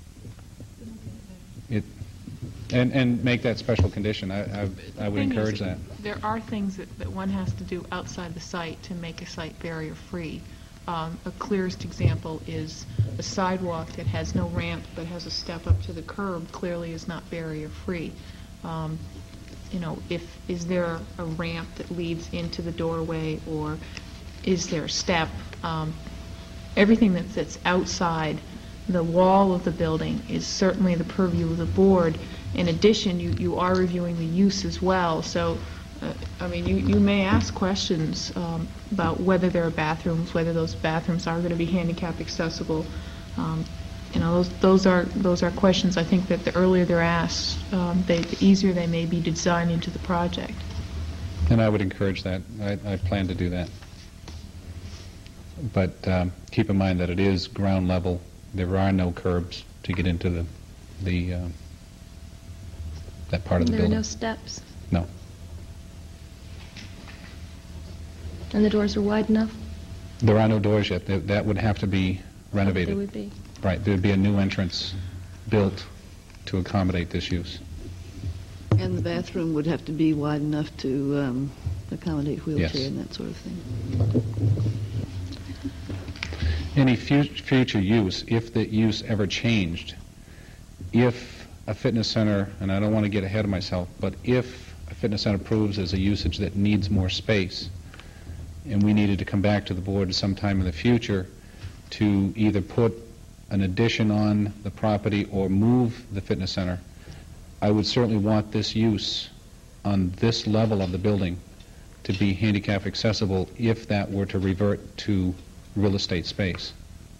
And make that special condition. I would thing is, encourage that. There are things that one has to do outside the site to make a site barrier-free. A clearest example is a sidewalk that has no ramp but has a step up to the curb clearly is not barrier-free. You know, is there a ramp that leads into the doorway, or is there a step? Everything that's outside the wall of the building is certainly the purview of the board. In addition, you are reviewing the use as well. So, I mean, you may ask questions about whether there are bathrooms, whether those bathrooms are going to be handicap accessible. You know, those are questions I think that the earlier they're asked, the easier they may be to design into the project. And I would encourage that. I plan to do that. But keep in mind that it is ground level. There are no curbs to get into that part of the There are building. no steps, No. and the doors are wide enough? There are no doors yet. That would have to be renovated. There would be. Right. There would be a new entrance built to accommodate this use. And the bathroom would have to be wide enough to accommodate wheelchair Yes. and that sort of thing. Any future use, if the use ever changed, if a fitness center, and I don't want to get ahead of myself, but if a fitness center proves as a usage that needs more space, and we needed to come back to the board sometime in the future to either put an addition on the property or move the fitness center, I would certainly want this use on this level of the building to be handicap accessible if that were to revert to real estate space.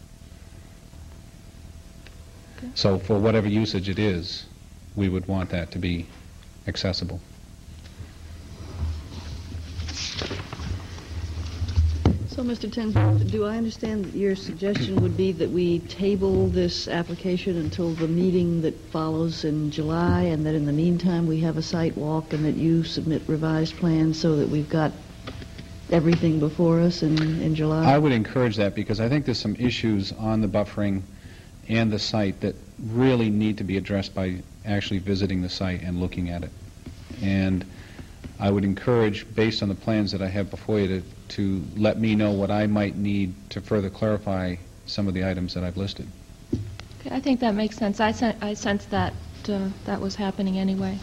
So for whatever usage it is, we would want that to be accessible. So, Mr. Tensman, do I understand that your suggestion would be that we table this application until the meeting that follows in July, and that in the meantime we have a site walk and that you submit revised plans so that we've got everything before us in July? I would encourage that, because I think there's some issues on the buffering and the site that really need to be addressed by actually visiting the site and looking at it. And I would encourage, based on the plans that I have before you, to let me know what I might need to further clarify some of the items that I've listed. Okay, I think that makes sense. I sense that that was happening anyway.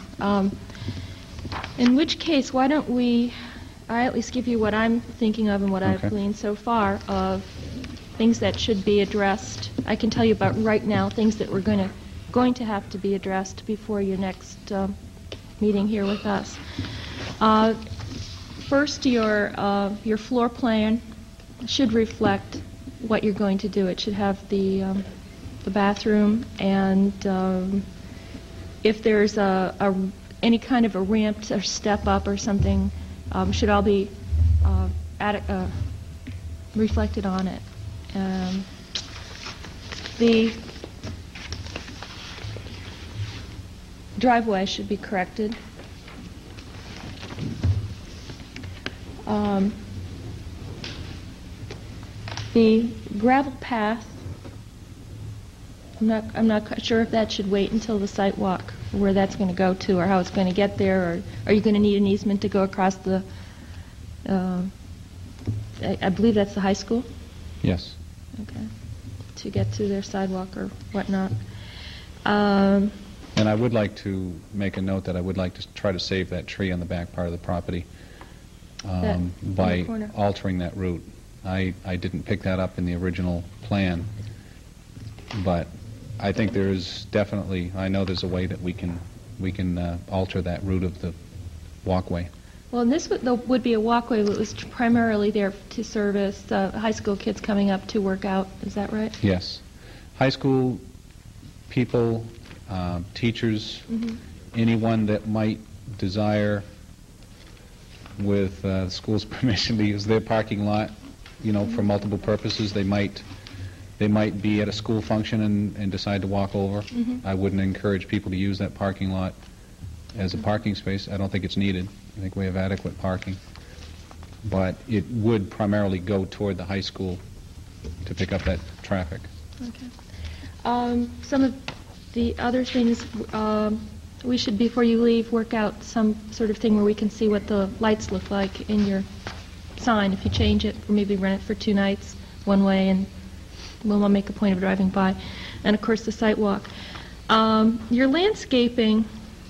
In which case, why don't I at least give you what I'm thinking of and what I've Okay. gleaned so far of things that should be addressed. I can tell you about right now things that we're going to have to be addressed before your next meeting here with us. First, your floor plan should reflect what you're going to do. It should have the bathroom, and if there's any kind of a ramp or step up or something, should all be reflected on it. The driveway should be corrected. The gravel path, I'm not sure if that should wait until the site walk, where that's going to go to, or how it's going to get there, or are you going to need an easement to go across the, I believe that's the high school? Yes. Okay. To get to their sidewalk or whatnot. And I would like to make a note that I would like to try to save that tree on the back part of the property In the by corner. altering that route. I didn't pick that up in the original plan, but I think there is definitely, I know there's a way that we can alter that route of the walkway. Well, and this would be a walkway that was primarily there to service high school kids coming up to work out. Is that right? Yes. High school people, teachers, anyone that might desire, with the school's permission, to use their parking lot, for multiple purposes. They might be at a school function and decide to walk over. I wouldn't encourage people to use that parking lot as a parking space. I don't think it's needed. I think we have adequate parking. But it would primarily go toward the high school to pick up that traffic. Okay. Some of the other things, we should, before you leave, work out some sort of thing where we can see what the lights look like in your sign if you change it, or maybe rent it for 2 nights one way, and we'll make a point of driving by. And of course the site walk. Your landscaping,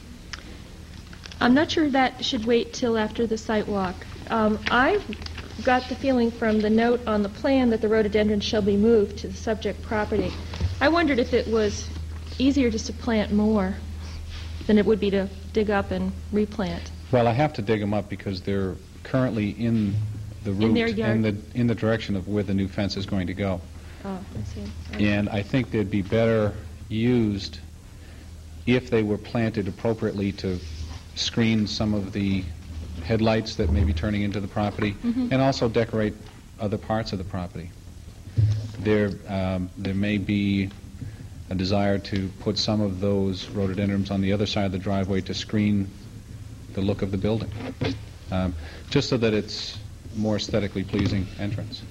I'm not sure that should wait till after the site walk. I got the feeling from the note on the plan that the rhododendrons shall be moved to the subject property. I wondered if it was easier just to plant more than it would be to dig up and replant. Well, I have to dig them up because they're currently in the route, In their yard? in the direction of where the new fence is going to go. Oh, I see. Okay. And I think they'd be better used if they were planted appropriately to screen some of the headlights that may be turning into the property, and also decorate other parts of the property. There may be a desire to put some of those rhododendrons on the other side of the driveway to screen the look of the building, just so that it's more aesthetically pleasing entrance.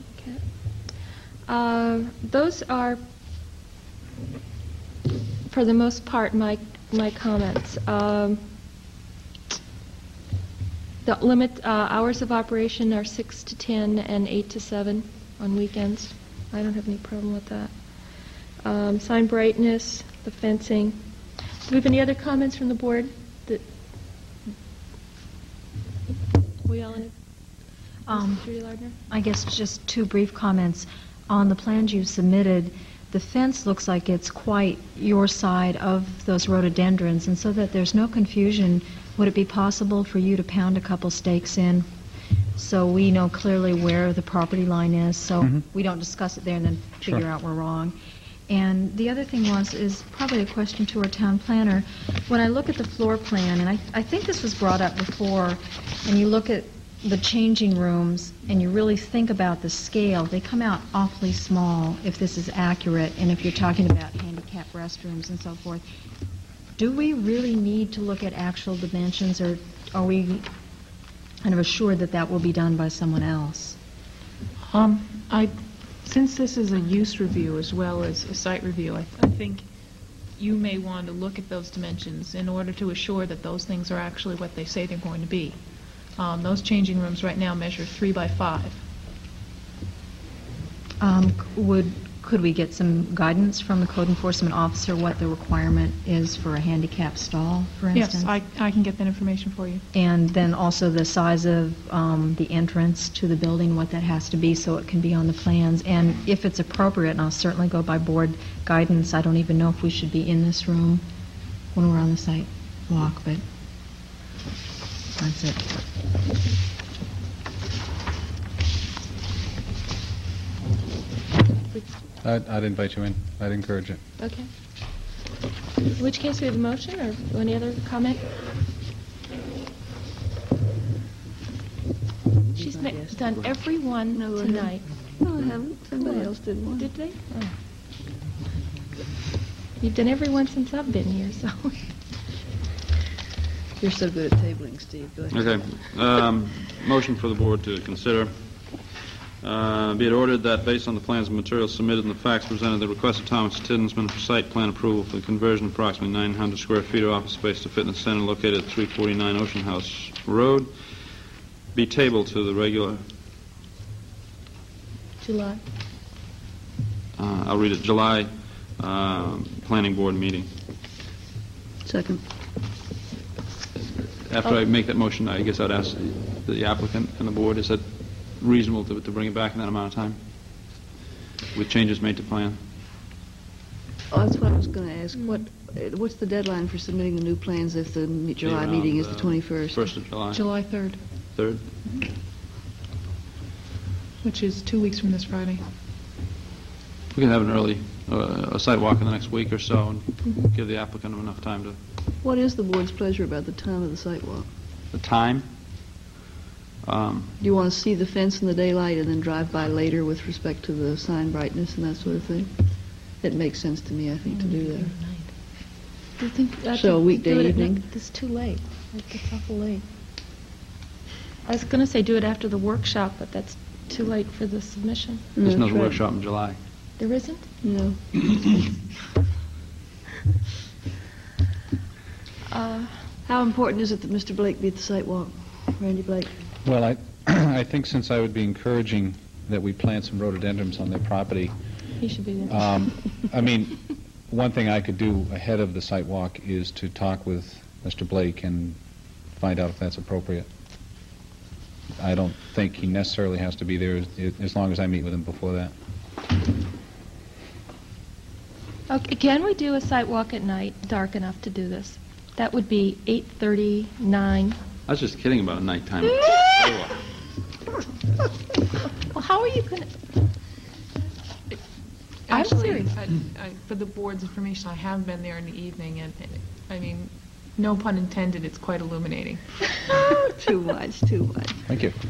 Okay. Those are, for the most part, my comments. The limit hours of operation are 6 to 10 and 8 to 7 on weekends. I don't have any problem with that. Sign brightness, the fencing. Do we have any other comments from the board? We all in? Judy Lardner? I guess just 2 brief comments. On the plans you've submitted, the fence looks like it's quite your side of those rhododendrons, and so that there's no confusion, would it be possible for you to pound a couple stakes in so we know clearly where the property line is, so we don't discuss it there and then figure out we're wrong? And the other thing is probably a question to our town planner. When I look at the floor plan, and I think this was brought up before, and you look at the changing rooms and you really think about the scale, they come out awfully small if this is accurate, and if you're talking about handicap restrooms and so forth. Do we really need to look at actual dimensions, or are we kind of assured that that will be done by someone else? Since this is a use review as well as a site review, I think you may want to look at those dimensions in order to assure that those things are actually what they say they're going to be. Those changing rooms right now measure 3 by 5. Could we get some guidance from the code enforcement officer what the requirement is for a handicap stall, for instance? Yes, I can get that information for you. And then also the size of the entrance to the building, what that has to be so it can be on the plans. And if it's appropriate, and I'll certainly go by board guidance, I don't even know if we should be in this room when we're on the site walk, but that's it. I'd invite you in. I'd encourage it. Okay. In which case, we have a motion, or any other comment? She's done every one tonight. No, I haven't. Somebody else did one. Did they? Oh. You've done every one since I've been here, so. You're so good at tabling, Steve. Go ahead. Okay. Motion for the board to consider. Be it ordered that based on the plans and materials submitted and the facts presented, the request of Thomas Tinsman for site plan approval for the conversion of approximately 900 square feet of office space to fitness center located at 349 Ocean House Road be tabled to the regular, July. I'll read it, July planning board meeting. Second. After I make that motion, I guess I'd ask the applicant and the board, is that reasonable to bring it back in that amount of time with changes made to plan? Oh, that's what I was going to ask. What's the deadline for submitting the new plans if the July meeting is the 21st? 1st of July. July 3rd, 3rd? which is 2 weeks from this Friday. We can have an early, a site walk in the next week or so and give the applicant enough time to... What is the board's pleasure about the time of the site walk? The time? Do you want to see the fence in the daylight and then drive by later with respect to the sign brightness and that sort of thing? It makes sense to me, I think, to do that. Do you think, So, weekday do it at evening? night? It's too late. It's awful late. I was going to say do it after the workshop, but that's too late for the submission. There's That's another right. workshop in July. There isn't? No. How important is it that Mr. Blake be at the site walk? Randy Blake? Well, I think since I would be encouraging that we plant some rhododendrons on their property, He should be there. I mean, one thing I could do ahead of the site walk is to talk with Mr. Blake and find out if that's appropriate. I don't think he necessarily has to be there as long as I meet with him before that. Okay, can we do a site walk at night, dark enough to do this? That would be 8:30, 9. I was just kidding about nighttime. Well, how are you going to... I'm Actually, serious. for the board's information, I have been there in the evening, and, I mean, no pun intended, it's quite illuminating. Too much, too much. Thank you.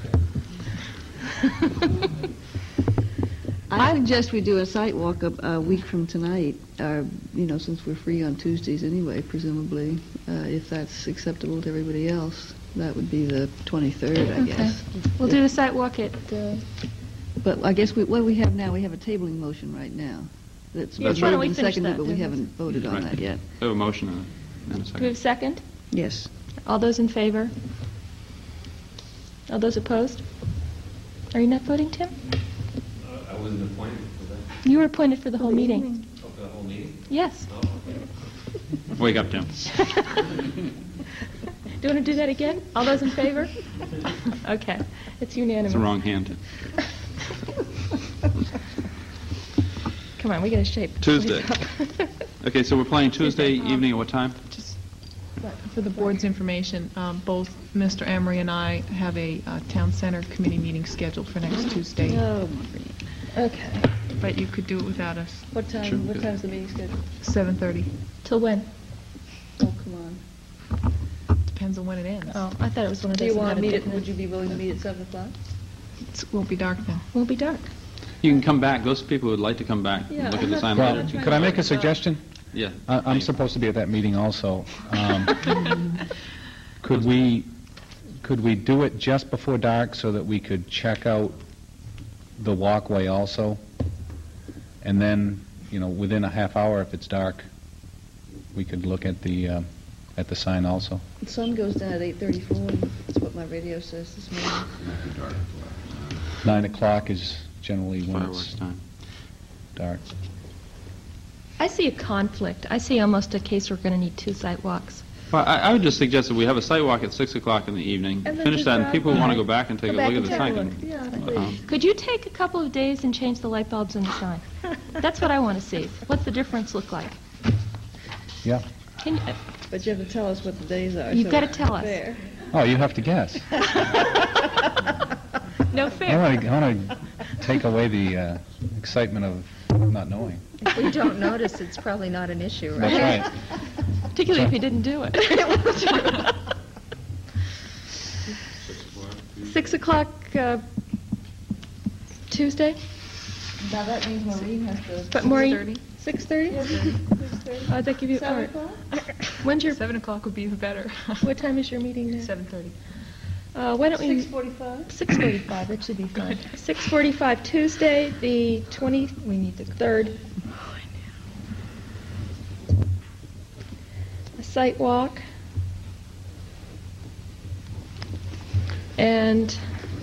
I suggest we do a site walk a week from tonight, since we're free on Tuesdays anyway, presumably, if that's acceptable to everybody else. That would be the 23rd, I guess. We'll do a site walk at... But I guess what we have now, we have a tabling motion right now. That's Yes, been why don't moved we and finish seconded, that? but we There it haven't voted on Right. that yet. I have a motion and a Do we have second. a second? Yes. All those in favor? All those opposed? Are you not voting, Tim? I wasn't appointed for that. You were appointed for the whole meeting. Oh, for the whole meeting? Yes. Oh, okay. Wake up, Tim. Do you want to do that again? All those in favor? Okay. It's unanimous. It's the wrong hand. Come on, we get a shape. Tuesday. Okay, so we're playing Tuesday evening at what time? Just for the board's information, both Mr. Emery and I have a town center committee meeting scheduled for next Tuesday, Oh, Okay. but you could do it without us. what time? Should be What good. time's the meeting scheduled? 7:30. Till when? Oh, come on. Depends on when it ends. Oh, I thought it was one of Do those. you want that to meet had it? Would you be willing to meet at 7 o'clock? It won't be dark then. Won't be dark. You can come back. Those people who would like to come back Yeah, and look I'm at the not- sign Well, later. could I make a suggestion? Yeah. I'm supposed to be at that meeting also. Could we do it just before dark so that we could check out the walkway also? And then, within a half hour, if it's dark, we could look at the sign also. The sun goes down at 8:34. That's what my radio says this morning. 9 o'clock is generally when Fireworks it's time. dark. I see a conflict. I see almost a case we're going to need 2 site walks. Well, I would just suggest that we have a site walk at 6 o'clock in the evening, And then finish just that, and drive people who want to by. go back and take a Go back look at and the take a sign. look. Yeah, Could you take a couple of days and change the light bulbs in the sign? That's what I want to see. What's the difference look like? Yeah. Can you, but you have to tell us what the days are. You've so gotta it's tell us. fair. Oh, you have to guess. no I fair. want to take away the excitement of not knowing. If we don't notice, it's probably not an issue, right? That's right. Particularly if you didn't do it. 6 o'clock Tuesday? Now that means Maureen has to... But Maureen, 6:30? 6:30? Does that give you... 7 all right. o'clock? When's your... 7 o'clock would be even better. What time is your meeting now? 7:30. Why don't we... 6:45? 6:45, that should be fine. 6:45 Tuesday, the 23rd. A site walk. And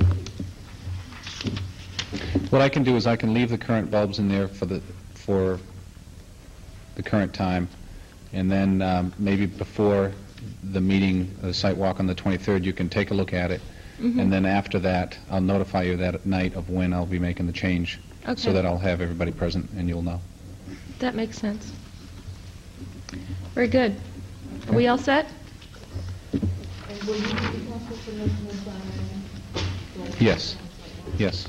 What I can do is I can leave the current bulbs in there for the current time, And then maybe before the meeting, the site walk on the 23rd, you can take a look at it. And then after that, I'll notify you that night of when I'll be making the change, so Okay. that I'll have everybody present and you'll know. That makes sense. Very good. Are we all set? Yes, yes.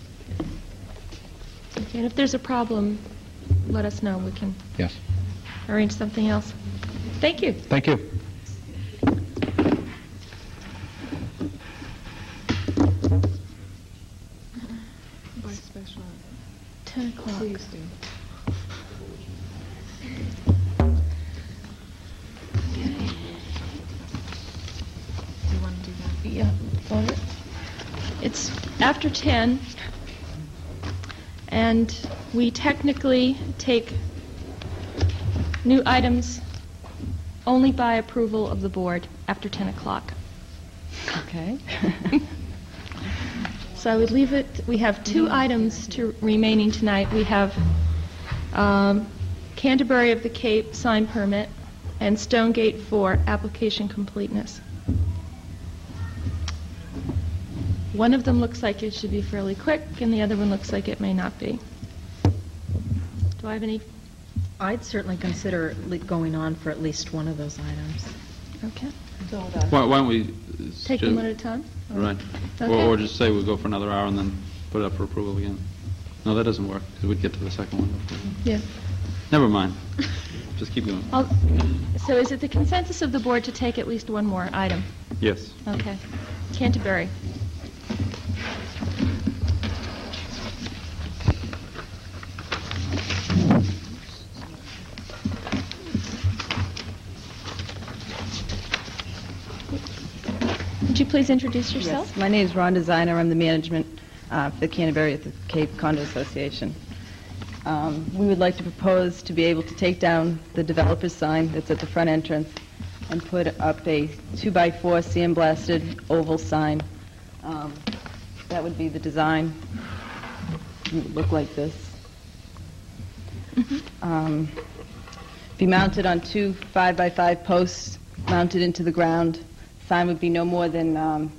Okay, and if there's a problem, let us know. We can Yes. arrange something else. Thank you. Thank you. By special, 10 o'clock. please do. Do you want to do that? Yeah, well, it's after 10, and we technically take new items only by approval of the board after 10 o'clock. Okay. So I would leave it, we have two items remaining tonight. We have Canterbury of the Cape sign permit and Stonegate 4 application completeness. One of them looks like it should be fairly quick, and the other one looks like it may not be. Do I have any? I'd certainly consider going on for at least one of those items. Okay. Why don't we... Take them one at a time? Right. Okay. Or just say we'll go for another hour and then put it up for approval again. No, that doesn't work, because we'd get to the second one before. Yeah. Never mind. Just keep going. So is it the consensus of the board to take at least one more item? Yes. Okay. Canterbury. Would you please introduce yourself? Yes, my name is Rhonda Ziner. I'm the management for the Canterbury at the Cape Condo Association. We would like to propose to be able to take down the developer's sign that's at the front entrance and put up a 2x4 sandblasted oval sign. That would be the design. It would look like this. Be mounted on two 5x5 posts mounted into the ground. Sign would be no more than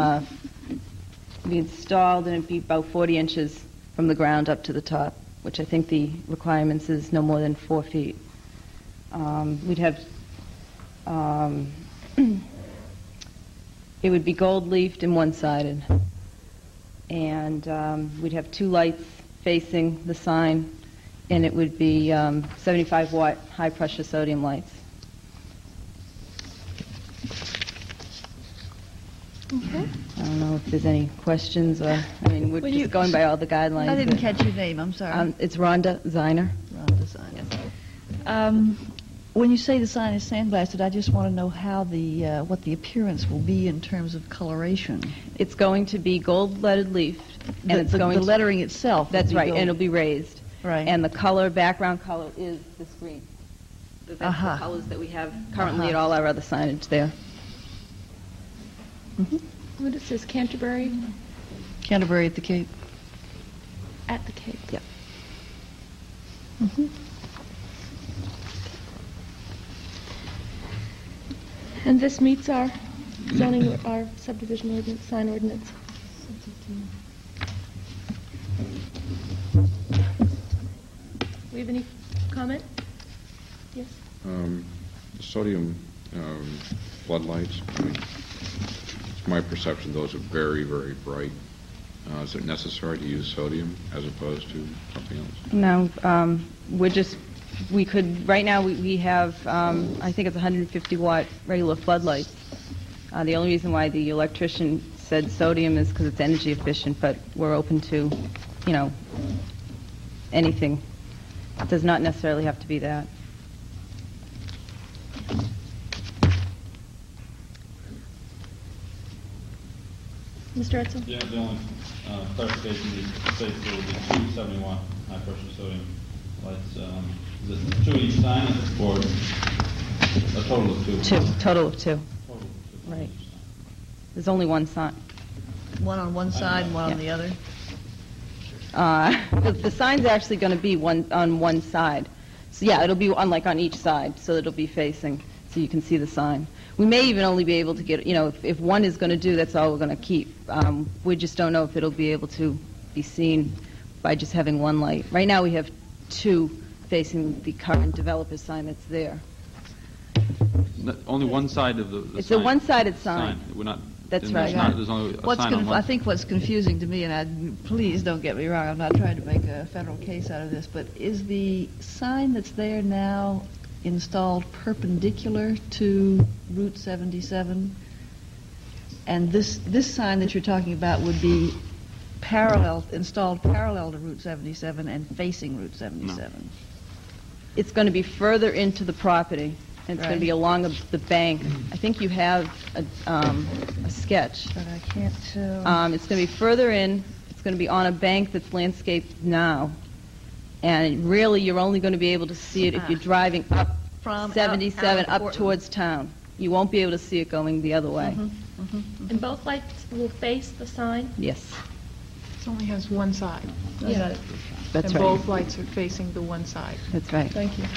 be installed, and it'd be about 40 inches from the ground up to the top, which I think the requirements is no more than 4 feet. We'd have it would be gold leafed and one-sided, and we'd have two lights facing the sign, and it would be 75 watt high pressure sodium lights. Okay. I don't know if there's any questions, or, I mean, we're just going by all the guidelines. I didn't but- catch your name, I'm sorry. It's Rhonda Ziner. Rhonda Ziner. When you say the sign is sandblasted, I just want to know how what the appearance will be in terms of coloration. It's going to be gold-leaded leaf, and The- it's the- going the lettering itself will That's be right, gold. and it'll be raised. Right. And the color, background color, is this green. That's Aha. the colors that we have currently at all our other signage there. What it says, Canterbury Canterbury at the Cape. at the Cape. Yeah. And this meets our zoning, our subdivision ordinance, sign ordinance. We have any comment? Yes? The sodium floodlights, I mean, it's my perception those are very, very bright. Is it necessary to use sodium as opposed to something else? No, we could, right now, we have, I think it's 150 watt regular floodlights. The only reason why the electrician said sodium is because it's energy efficient, but we're open to, anything. It does not necessarily have to be that. Mr. Etzel? Yeah, the only clarification is states there will be two 70-watt high-pressure sodium lights. Is it two each sign or a total of two? Two, total of two. Total of two. Right. There's only one sign. One on one side and one on the other? The sign's actually going to be on one side. So, yeah, it'll be on each side, so it'll be facing, so you can see the sign. We may even only be able to get, if one is going to do, that's all we're going to keep. We just don't know if it'll be able to be seen by just having one light. Right now, we have two facing the current developer's sign that's there. Only one side of the It's sign. a one-sided sign. We're not. That's there's right. not- There's only a sign on one. I think what's confusing to me, and please don't get me wrong, I'm not trying to make a federal case out of this, but is the sign that's there now installed perpendicular to Route 77? And this sign that you're talking about would be installed parallel to Route 77 and facing Route 77? It's going to be further into the property, and it's going to be along the bank. I think you have a sketch. But I can't... It's going to be further in. It's going to be on a bank that's landscaped now. And really, you're only going to be able to see it if you're driving up From 77 out of up towards town. You won't be able to see it going the other way. And both lights will face the sign? Yes. It only has one side. Yeah. That's and right. both lights are facing the one side. That's right. Thank you.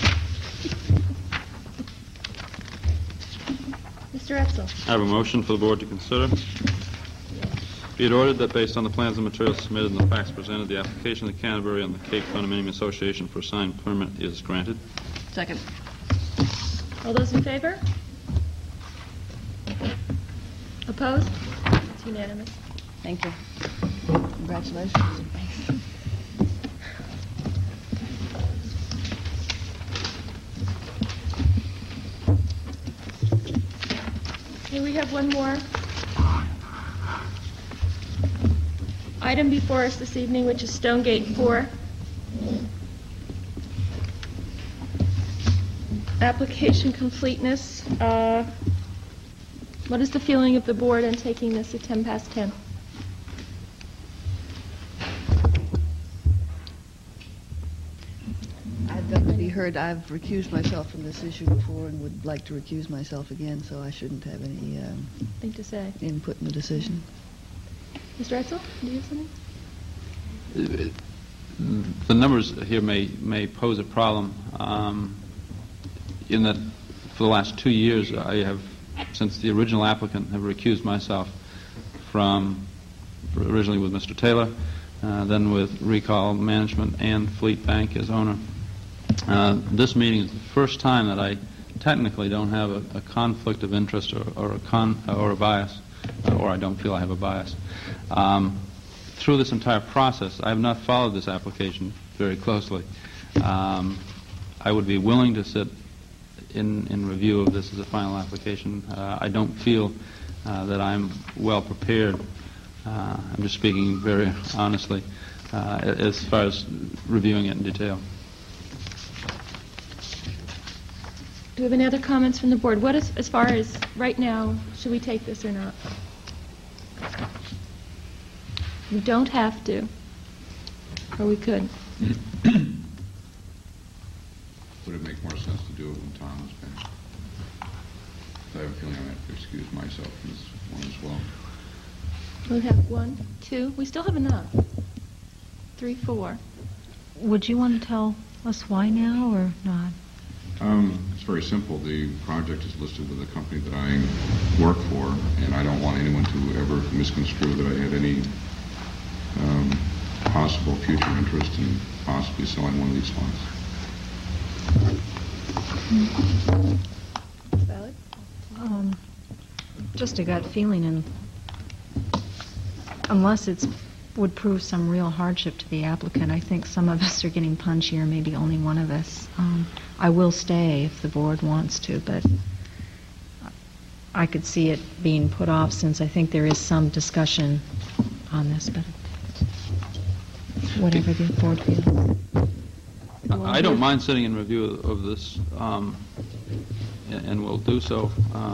Mr. Etzel? I have a motion for the board to consider. Be it ordered that based on the plans and materials submitted and the facts presented, the application of the Canterbury and the Cape Condominium Association for a signed permit is granted. Second. All those in favor? Opposed? It's unanimous. Thank you. Congratulations. Okay, we have one more item before us this evening, which is Stonegate 4. Application completeness. What is the feeling of the board on taking this at 10 past 10? I'd like to be heard. I've recused myself from this issue before and would like to recuse myself again, so I shouldn't have any Thing to say. input in the decision. Mr. Etzel, do you have something? The numbers here may pose a problem in that for the last 2 years I have, since the original applicant, have recused myself from, originally with Mr. Taylor, then with Recall Management and Fleet Bank as owner. This meeting is the first time that I technically don't have a conflict of interest or a bias, or I don't feel I have a bias. Through this entire process, I have not followed this application very closely. I would be willing to sit in review of this as a final application. I don't feel that I'm well prepared. I'm just speaking very honestly as far as reviewing it in detail. Do we have any other comments from the board? What is, as far as right now, should we take this or not? We don't have to, or we could. Would it make more sense to do it when Tom was finished? I have a feeling I have to excuse myself from this one as well. We have 1, 2. We still have enough. 3, 4. Would you want to tell us why now or not? It's very simple. The project is listed with a company that I work for, and I don't want anyone to ever misconstrue that I had any possible future interest in possibly selling one of these lots. Valid? Just a gut feeling, and unless it would prove some real hardship to the applicant, I think some of us are getting punchier, maybe only one of us. I will stay if the board wants to, but I could see it being put off since I think there is some discussion on this, but whatever the board feels. I don't mind sitting in review of this, and we'll do so.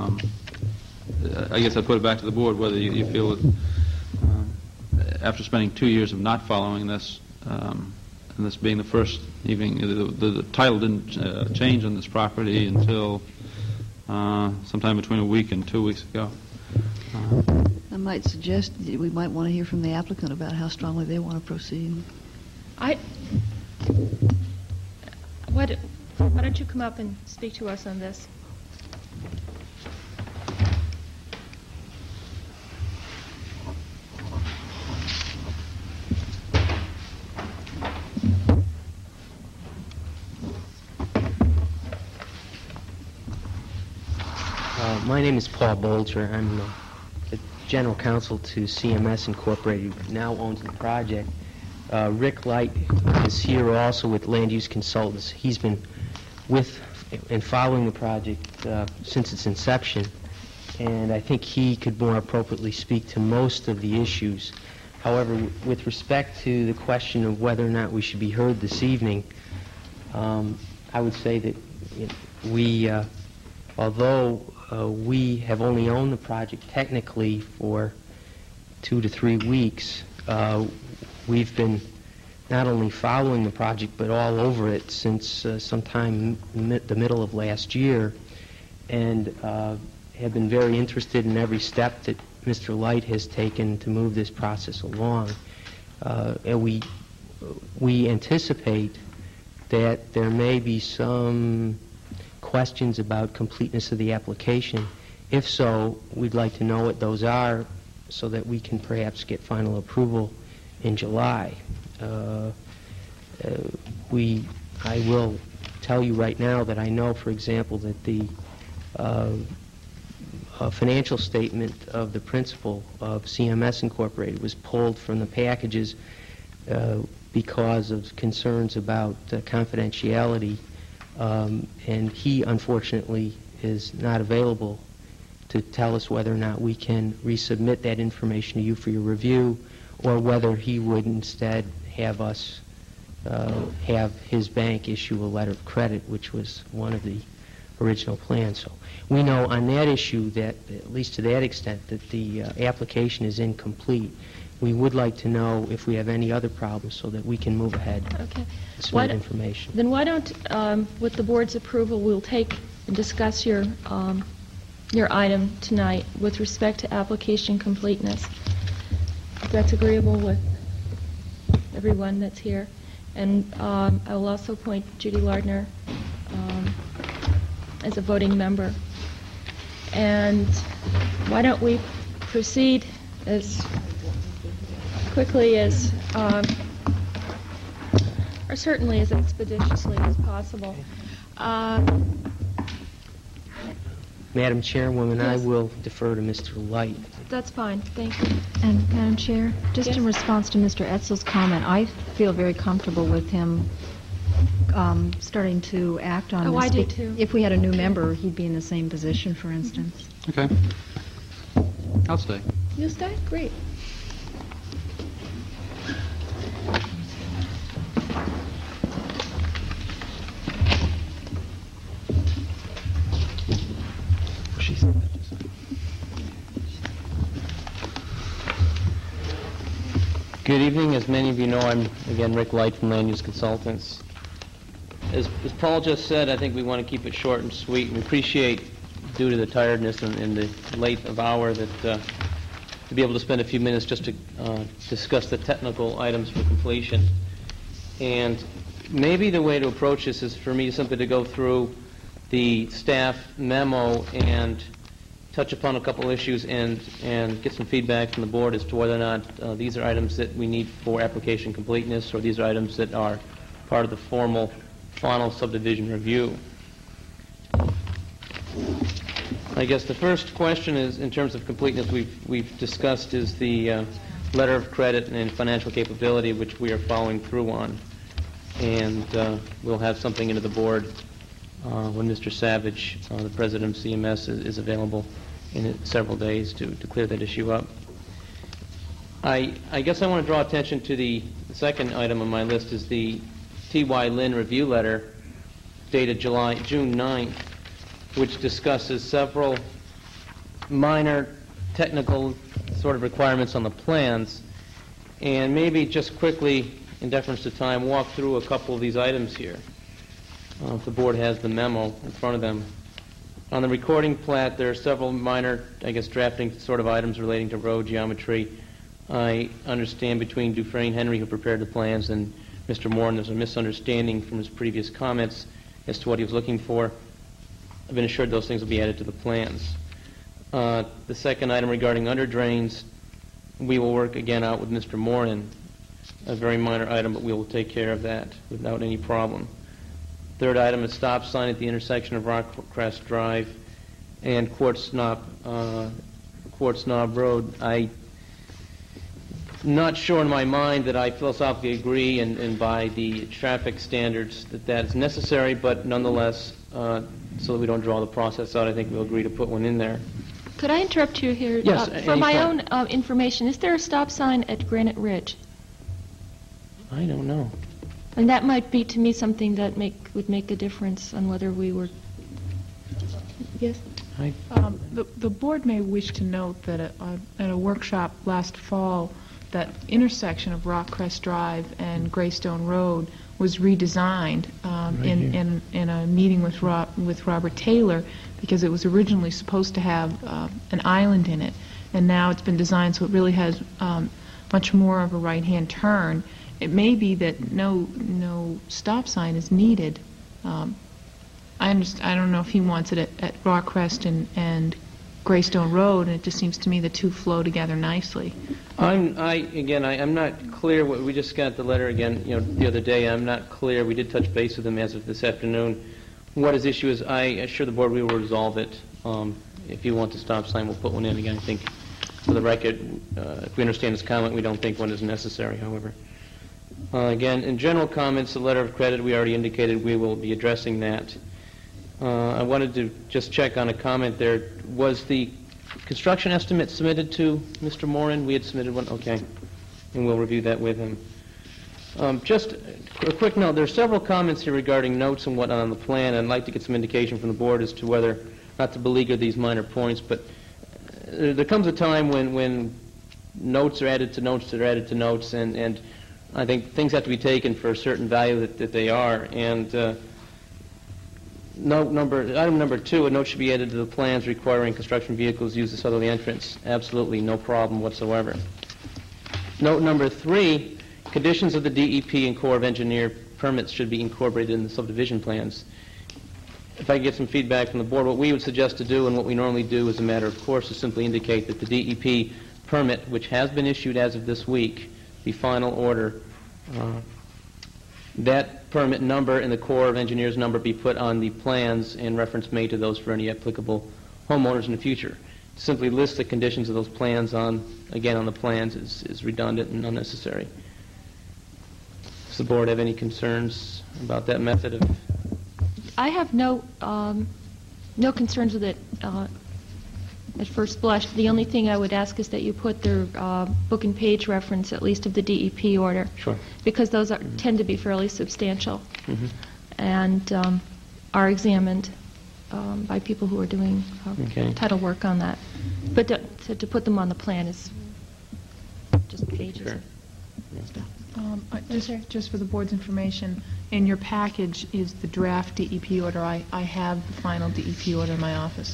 I guess I put it back to the board whether you feel that after spending 2 years of not following this, and this being the first evening, the title didn't change on this property until sometime between a week and 2 weeks ago. I might suggest that we might want to hear from the applicant about how strongly they want to proceed. Why don't you come up and speak to us on this? My name is Paul Bolger. I'm the general counsel to CMS Incorporated, who now owns the project. Rick Light is here also with Land Use Consultants. He's been with and following the project since its inception, and I think he could more appropriately speak to most of the issues. However, with respect to the question of whether or not we should be heard this evening, I would say that we, although we have only owned the project technically for 2 to 3 weeks, we've been not only following the project but all over it since sometime the middle of last year, and have been very interested in every step that Mr. Light has taken to move this process along. And we anticipate that there may be some questions about completeness of the application. If so, we'd like to know what those are so that we can perhaps get final approval in July. I will tell you right now that I know, for example, that the financial statement of the principal of CMS Incorporated was pulled from the packages because of concerns about confidentiality, and he unfortunately is not available to tell us whether or not we can resubmit that information to you for your review, or whether he would instead have us have his bank issue a letter of credit, which was one of the original plans. So we know on that issue that, at least to that extent, that the application is incomplete. We would like to know if we have any other problems so that we can move ahead Okay. and submit information. Then why don't, with the board's approval, we'll take and discuss your item tonight with respect to application completeness. If that's agreeable with everyone that's here. And I will also appoint Judy Lardner as a voting member. And why don't we proceed as quickly as, or certainly as expeditiously as possible. Madam Chairwoman, Yes. I will defer to Mr. Light. That's fine, thank you. And Madam Chair, just Yes. in response to Mr. Etzel's comment, I feel very comfortable with him starting to act on Oh, this. I do too. If we had a new member, he'd be in the same position, for instance. Okay. I'll stay. You'll stay? Great. Good evening. As many of you know, I'm, again, Rick Light from Land Use Consultants. As Paul just said, I think we want to keep it short and sweet. We appreciate, due to the tiredness and the late of hour, that to be able to spend a few minutes just to discuss the technical items for completion. And maybe the way to approach this is for me simply to go through the staff memo and touch upon a couple issues and get some feedback from the board as to whether or not these are items that we need for application completeness, or these are items that are part of the formal final subdivision review. I guess the first question is, in terms of completeness, we've discussed is the letter of credit and financial capability, which we are following through on. And we'll have something into the board when Mr. Savage, the president of CMS, is available in several days to clear that issue up. I guess I want to draw attention to the second item on my list is the T.Y. Lin review letter dated June 9th, which discusses several minor technical sort of requirements on the plans, and maybe just quickly, in deference to time, walk through a couple of these items here. If the board has the memo in front of them. On the recording plat, there are several minor, I guess, drafting sort of items relating to road geometry. I understand between Dufresne Henry, who prepared the plans, and Mr. Moran, there's a misunderstanding from his previous comments as to what he was looking for. I've been assured those things will be added to the plans. The second item regarding under drains, we will work again out with Mr. Moran. A very minor item, but we will take care of that without any problem. Third item is stop sign at the intersection of Rockcrest Drive and Quartz Knob Road. I'm not sure in my mind that I philosophically agree and by the traffic standards that is necessary, but nonetheless, so that we don't draw the process out, I think we'll agree to put one in there. Could I interrupt you here? Yes, for my anytime. own information, is there a stop sign at Granite Ridge? I don't know. And that might be, to me, something that would make a difference on whether we were... Yes? The board may wish to note that at a workshop last fall, that intersection of Rockcrest Drive and Greystone Road was redesigned in a meeting with Robert Taylor, because it was originally supposed to have an island in it, and now it's been designed so it really has much more of a right-hand turn. It may be that no stop sign is needed. I don't know if he wants it at Rockcrest and Greystone Road, and it just seems to me the two flow together nicely. I'm not clear. We just got the letter again, the other day. I'm not clear. We did touch base with him as of this afternoon. What his issue is, I assure the board we will resolve it. If you want the stop sign, we'll put one in again. I think, for the record, if we understand his comment, we don't think one is necessary, however. Again, in general comments, the letter of credit, we already indicated we will be addressing that. I wanted to just check on a comment there. Was the construction estimate submitted to Mr. Moran? We had submitted one? Okay. And we'll review that with him. Just a quick note, there are several comments here regarding notes and whatnot on the plan. I'd like to get some indication from the board as to whether, not to beleaguer these minor points, but there comes a time when notes are added to notes that are added to notes, and I think things have to be taken for a certain value that they are. And item number 2, a note should be added to the plans requiring construction vehicles use the southerly entrance. Absolutely no problem whatsoever. Note number 3, conditions of the DEP and Corps of Engineer permits should be incorporated in the subdivision plans. If I get some feedback from the board, what we would suggest to do and what we normally do as a matter of course is simply indicate that the DEP permit, which has been issued as of this week, the final order, that permit number and the Corps of Engineers number be put on the plans and reference made to those for any applicable homeowners in the future. Simply list the conditions of those plans on the plans is redundant and unnecessary. Does the board have any concerns about that method of... I have no concerns with it at first blush. The only thing I would ask is that you put their book and page reference, at least of the DEP order. Sure. Because those tend to be fairly substantial and are examined by people who are doing title work on that. But to put them on the plan is just pages. Sure. Just for the board's information, in your package is the draft DEP order. I have the final DEP order in my office.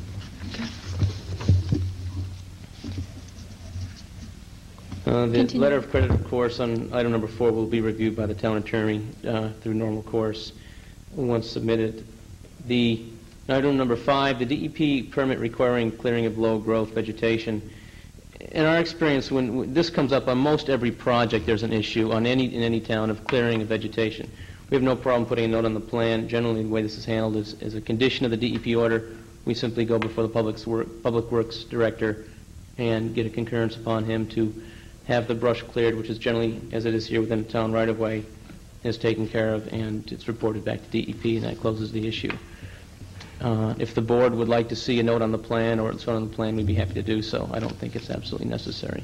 The letter of credit, of course, on item number 4 will be reviewed by the town attorney through normal course once submitted. The item number 5, the DEP permit requiring clearing of low-growth vegetation. In our experience, when this comes up on most every project, there's an issue in any town of clearing of vegetation. We have no problem putting a note on the plan. Generally, the way this is handled is a condition of the DEP order. We simply go before the Public Works Director and get a concurrence upon him to have the brush cleared, which is generally, as it is here within the town right-of-way, is taken care of, and it's reported back to DEP, and that closes the issue. If the board would like to see a note on the plan or it's on the plan, we'd be happy to do so. I don't think it's absolutely necessary.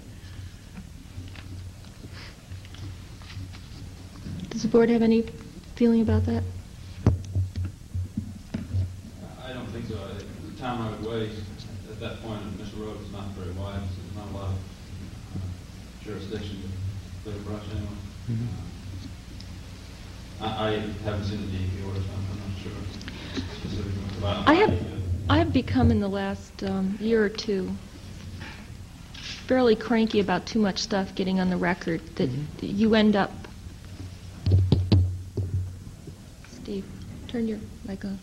Does the board have any feeling about that? I don't think so. The town right way at that point on Mr. Road is not very wide, so there's not a lot of jurisdiction to clear brush anyway. I haven't seen the DEP orders, I'm not sure specifically about I have become in the last year or two fairly cranky about too much stuff getting on the record that you end up turn your mic on.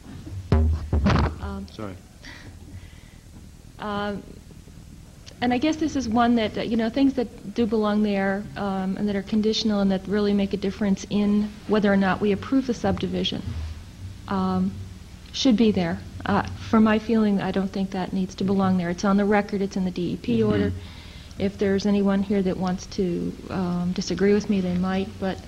Sorry. And I guess this is one that, things that do belong there and that are conditional and that really make a difference in whether or not we approve the subdivision should be there. For my feeling, I don't think that needs to belong there. It's on the record. It's in the DEP order. If there's anyone here that wants to disagree with me, they might, but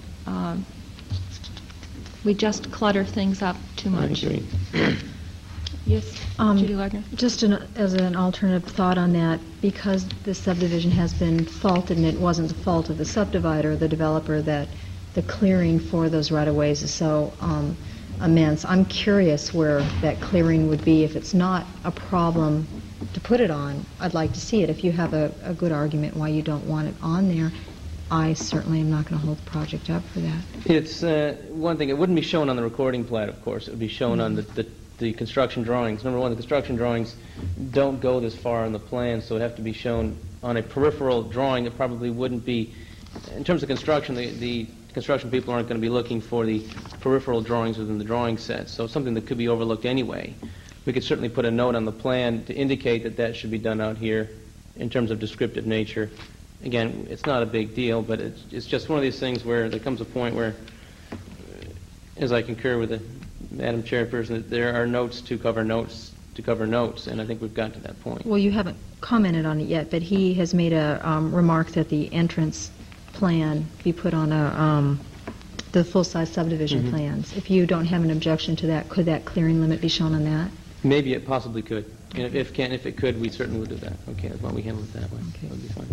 we just clutter things up too much. I agree. Yes, Judy Lardner. Just as an alternative thought on that, because this subdivision has been faulted, and it wasn't the fault of the subdivider or the developer that the clearing for those right-of-ways is so immense, I'm curious where that clearing would be. If it's not a problem to put it on, I'd like to see it. If you have a good argument why you don't want it on there, I certainly am not going to hold the project up for that. It's one thing. It wouldn't be shown on the recording plat, of course. It would be shown on the construction drawings. Number one, the construction drawings don't go this far on the plan, so it would have to be shown on a peripheral drawing. It probably wouldn't be, in terms of construction, the construction people aren't going to be looking for the peripheral drawings within the drawing set, so it's something that could be overlooked anyway. We could certainly put a note on the plan to indicate that that should be done out here in terms of descriptive nature. Again, it's not a big deal, but it's just one of these things where there comes a point where, as I concur with the Madam Chairperson, that there are notes to cover notes, and I think we've gotten to that point. Well, you haven't commented on it yet, but he has made a remark that the entrance plan be put on the full-size subdivision plans. If you don't have an objection to that, could that clearing limit be shown on that? Maybe it possibly could. And if it could, we certainly would do that. Okay, why don't we handle it that way? Okay. That would be fine.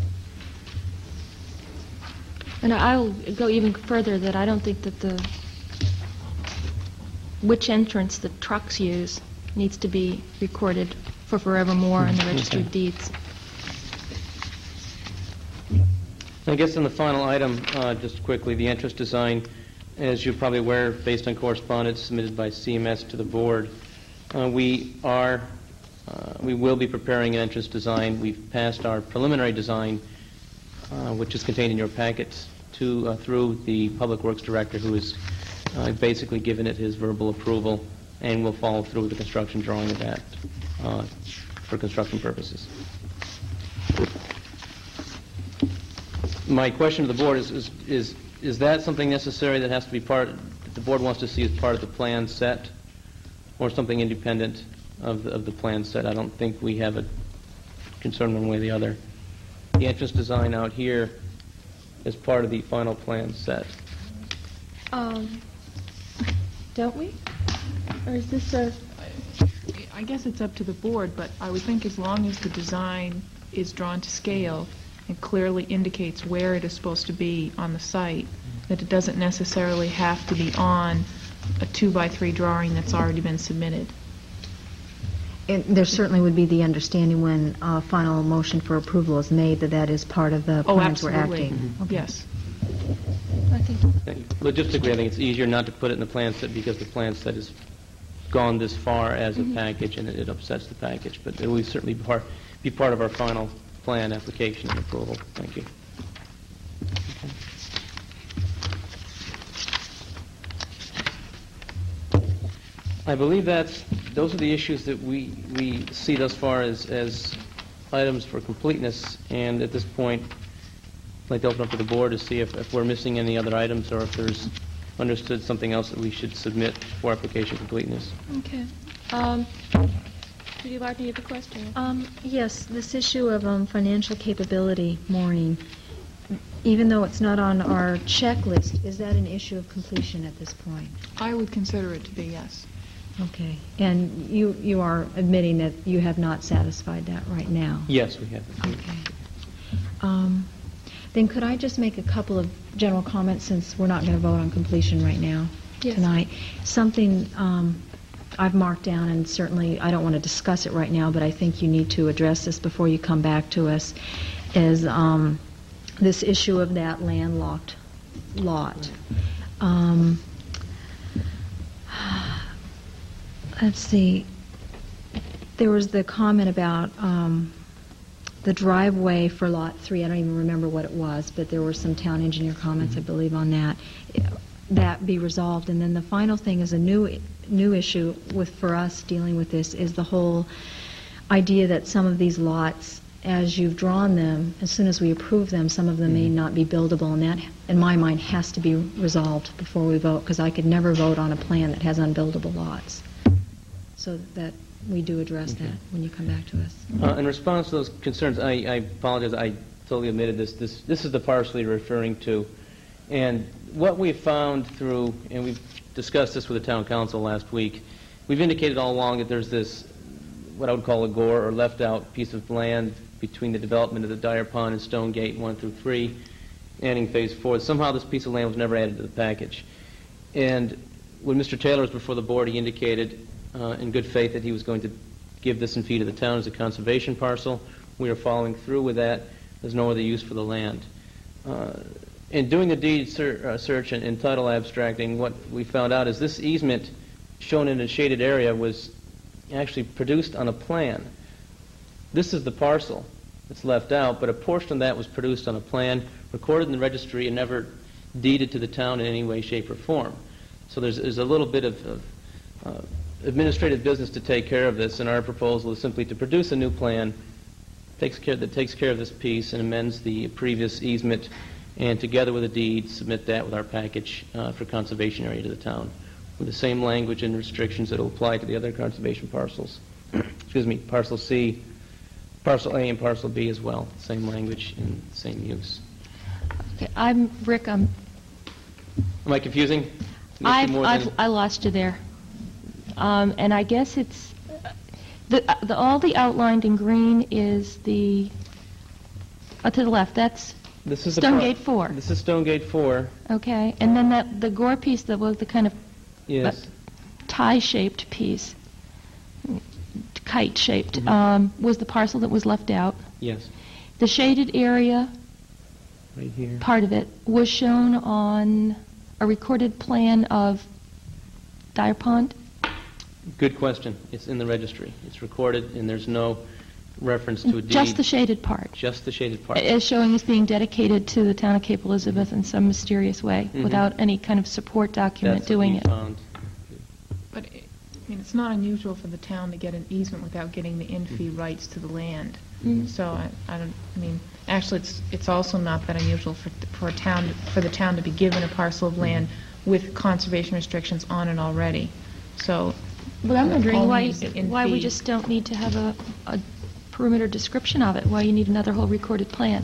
And I'll go even further, that I don't think that which entrance the trucks use needs to be recorded for forevermore in the Registry of Deeds. I guess in the final item, just quickly, the entrance design, as you're probably aware, based on correspondence submitted by CMS to the board, we will be preparing an entrance design. We've passed our preliminary design, which is contained in your packets, through the Public Works Director, who has basically given it his verbal approval, and will follow through with the construction drawing of that for construction purposes. My question to the board is that something necessary that has to be that the board wants to see as part of the plan set, or something independent of the plan set? I don't think we have a concern one way or the other. The entrance design out here is part of the final plan set. Don't we? Or is this a... I guess it's up to the board, but I would think as long as the design is drawn to scale and clearly indicates where it is supposed to be on the site, that it doesn't necessarily have to be on a 2x3 drawing that's already been submitted. And there certainly would be the understanding when final motion for approval is made that that is part of the plans we're acting. Okay. Yes. I think... Logistically, I think it's easier not to put it in the plan set because the plan set has gone this far as a package and it upsets the package. But it will certainly be part of our final plan application and approval. Thank you. I believe those are the issues that we see thus far as items for completeness, and at this point I'd like to open up to the board to see if we're missing any other items or if there's understood something else that we should submit for application completeness. Okay. Judy Lardner, you have a question? Yes, this issue of financial capability, Maureen, even though it's not on our checklist, is that an issue of completion at this point? I would consider it to be, yes. Okay. And you are admitting that you have not satisfied that right now? Yes, we have. Okay. Then could I just make a couple of general comments, since we're not going to vote on completion right now, tonight? Something I've marked down, and certainly I don't want to discuss it right now, but I think you need to address this before you come back to us, is this issue of that landlocked lot. Let's see. There was the comment about the driveway for Lot 3. I don't even remember what it was, but there were some town engineer comments, I believe, on that. that be resolved. And then the final thing is a new issue for us dealing with this is the whole idea that some of these lots, as you've drawn them, as soon as we approve them, some of them may not be buildable, and that, in my mind, has to be resolved before we vote, because I could never vote on a plan that has unbuildable lots. So that we do address that when you come back to us. In response to those concerns, I apologize, I totally omitted this. This is the parcel you're referring to. And what we've found through, and we've discussed this with the town council last week, we've indicated all along that there's this, what I would call a gore or left out piece of land between the development of the Dyer Pond and Stonegate 1 through 3, adding Phase 4. Somehow this piece of land was never added to the package. And when Mr. Taylor was before the board, he indicated in good faith that he was going to give this in fee to the town as a conservation parcel. We are following through with that. There's no other use for the land. In doing the deed search and title abstracting, what we found out is this easement shown in a shaded area was actually produced on a plan. This is the parcel that's left out, but a portion of that was produced on a plan, recorded in the registry, and never deeded to the town in any way, shape, or form. So there's a little bit of administrative business to take care of this, and our proposal is simply to produce a new plan that takes care of this piece and amends the previous easement, and together with a deed, submit that with our package for conservation area to the town, with the same language and restrictions that will apply to the other conservation parcels. Excuse me, Parcel C, Parcel A, and Parcel B as well. Same language and same use. Okay, Rick. Am I confusing? I lost you there. And I guess it's all the outlined in green is the to the left. That's Stonegate 4. This is Stonegate 4. Okay, and then the gore piece that was the kind of tie-shaped piece, kite-shaped, was the parcel that was left out. Yes. The shaded area, right here, part of it was shown on a recorded plan of Dyer Pond. Good question. It's in the registry. It's recorded, and there's no reference to a deed. Just the shaded part. Just the shaded part. As showing as being dedicated to the town of Cape Elizabeth in some mysterious way, without any kind of support document doing it. But I mean, it's not unusual for the town to get an easement without getting the in-fee rights to the land. So I mean, actually, it's also not that unusual for the town to be given a parcel of land with conservation restrictions on it already. So. But I'm wondering why we just don't need to have a perimeter description of it, why you need another whole recorded plan.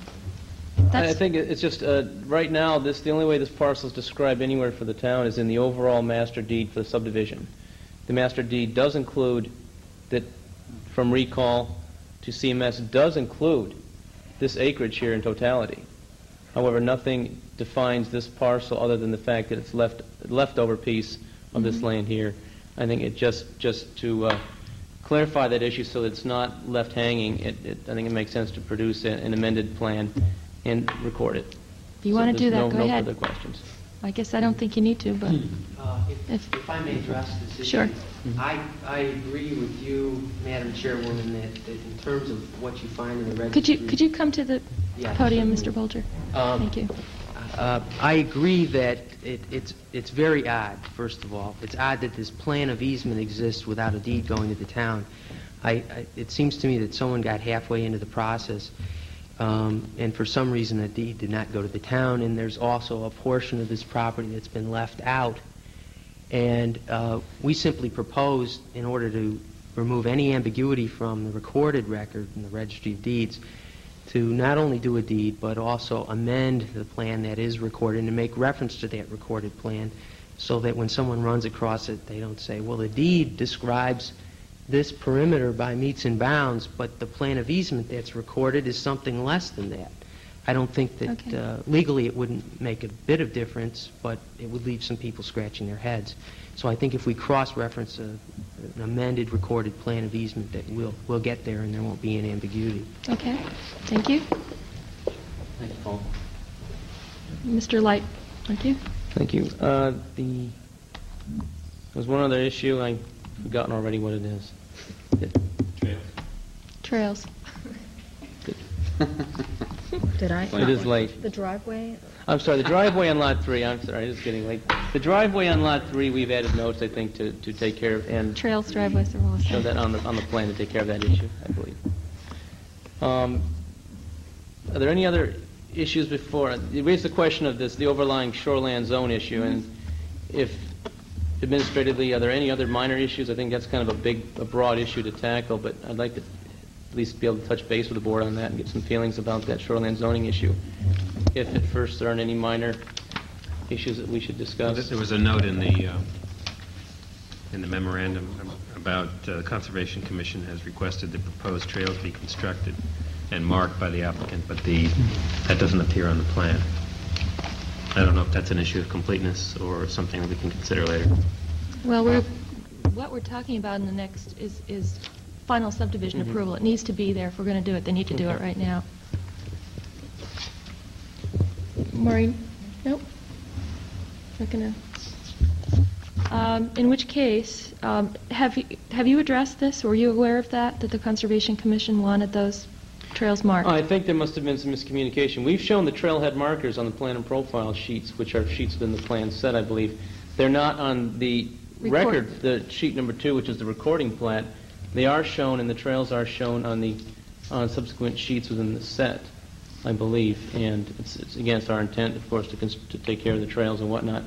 I think it's just, right now, the only way this parcel is described anywhere for the town is in the overall master deed for the subdivision. The master deed does include that, from recall to CMS, does include this acreage here in totality. However, nothing defines this parcel other than the fact that it's leftover piece of this land here. I think it just to clarify that issue so that it's not left hanging, I think it makes sense to produce an amended plan and record it. If you want to do that, go ahead. No further questions. I guess I don't think you need to, but... If I may address this issue. Sure. I agree with you, Madam Chairwoman, that in terms of what you find in the registry... Could you come to the podium, Mr. Bolger? Thank you. I agree that it's very odd, first of all. It's odd that this plan of easement exists without a deed going to the town. It seems to me that someone got halfway into the process, and for some reason a deed did not go to the town, and there's also a portion of this property that's been left out. And we simply proposed, in order to remove any ambiguity from the recorded record in the Registry of Deeds, to not only do a deed, but also amend the plan that is recorded and to make reference to that recorded plan so that when someone runs across it, they don't say, well, the deed describes this perimeter by meets and bounds, but the plan of easement that's recorded is something less than that. I don't think that legally it wouldn't make a bit of difference, but it would leave some people scratching their heads. So I think if we cross-reference an amended recorded plan of easement, that we'll get there and there won't be any ambiguity. Okay. Thank you. Thank you, Paul. Mr. Light. Thank you. Thank you. There was one other issue. I've forgotten already what it is. Trails. Did I? It is late. The driveway? I'm sorry, the driveway on Lot 3, I'm sorry, it's getting late. The driveway on Lot 3, we've added notes, I think, to take care of, and Trails, driveways, are all the show same. that on the plan to take care of that issue, I believe. Are there any other issues before? You raised the question of the overlying shoreland zone issue, and if administratively, are there any other minor issues? I think that's kind of a broad issue to tackle, but I'd like to at least be able to touch base with the board on that and get some feelings about that shoreland zoning issue. If at first there aren't any minor issues that we should discuss. There was a note in the memorandum about the Conservation Commission has requested the proposed trails be constructed and marked by the applicant, but that doesn't appear on the plan. I don't know if that's an issue of completeness or something that we can consider later. Well, what we're talking about in the next is final subdivision approval. It needs to be there. If we're going to do it, they need to do it right now. Maureen? Nope. Not going to. In which case, have you addressed this? Were you aware of that the Conservation Commission wanted those trails marked? I think there must have been some miscommunication. We've shown the trailhead markers on the plan and profile sheets, which are sheets within the plan set, I believe. They're not on the record, the sheet number 2, which is the recording plat. They are shown, and the trails are shown on subsequent sheets within the set, I believe. And it's against our intent, of course, to take care of the trails and whatnot.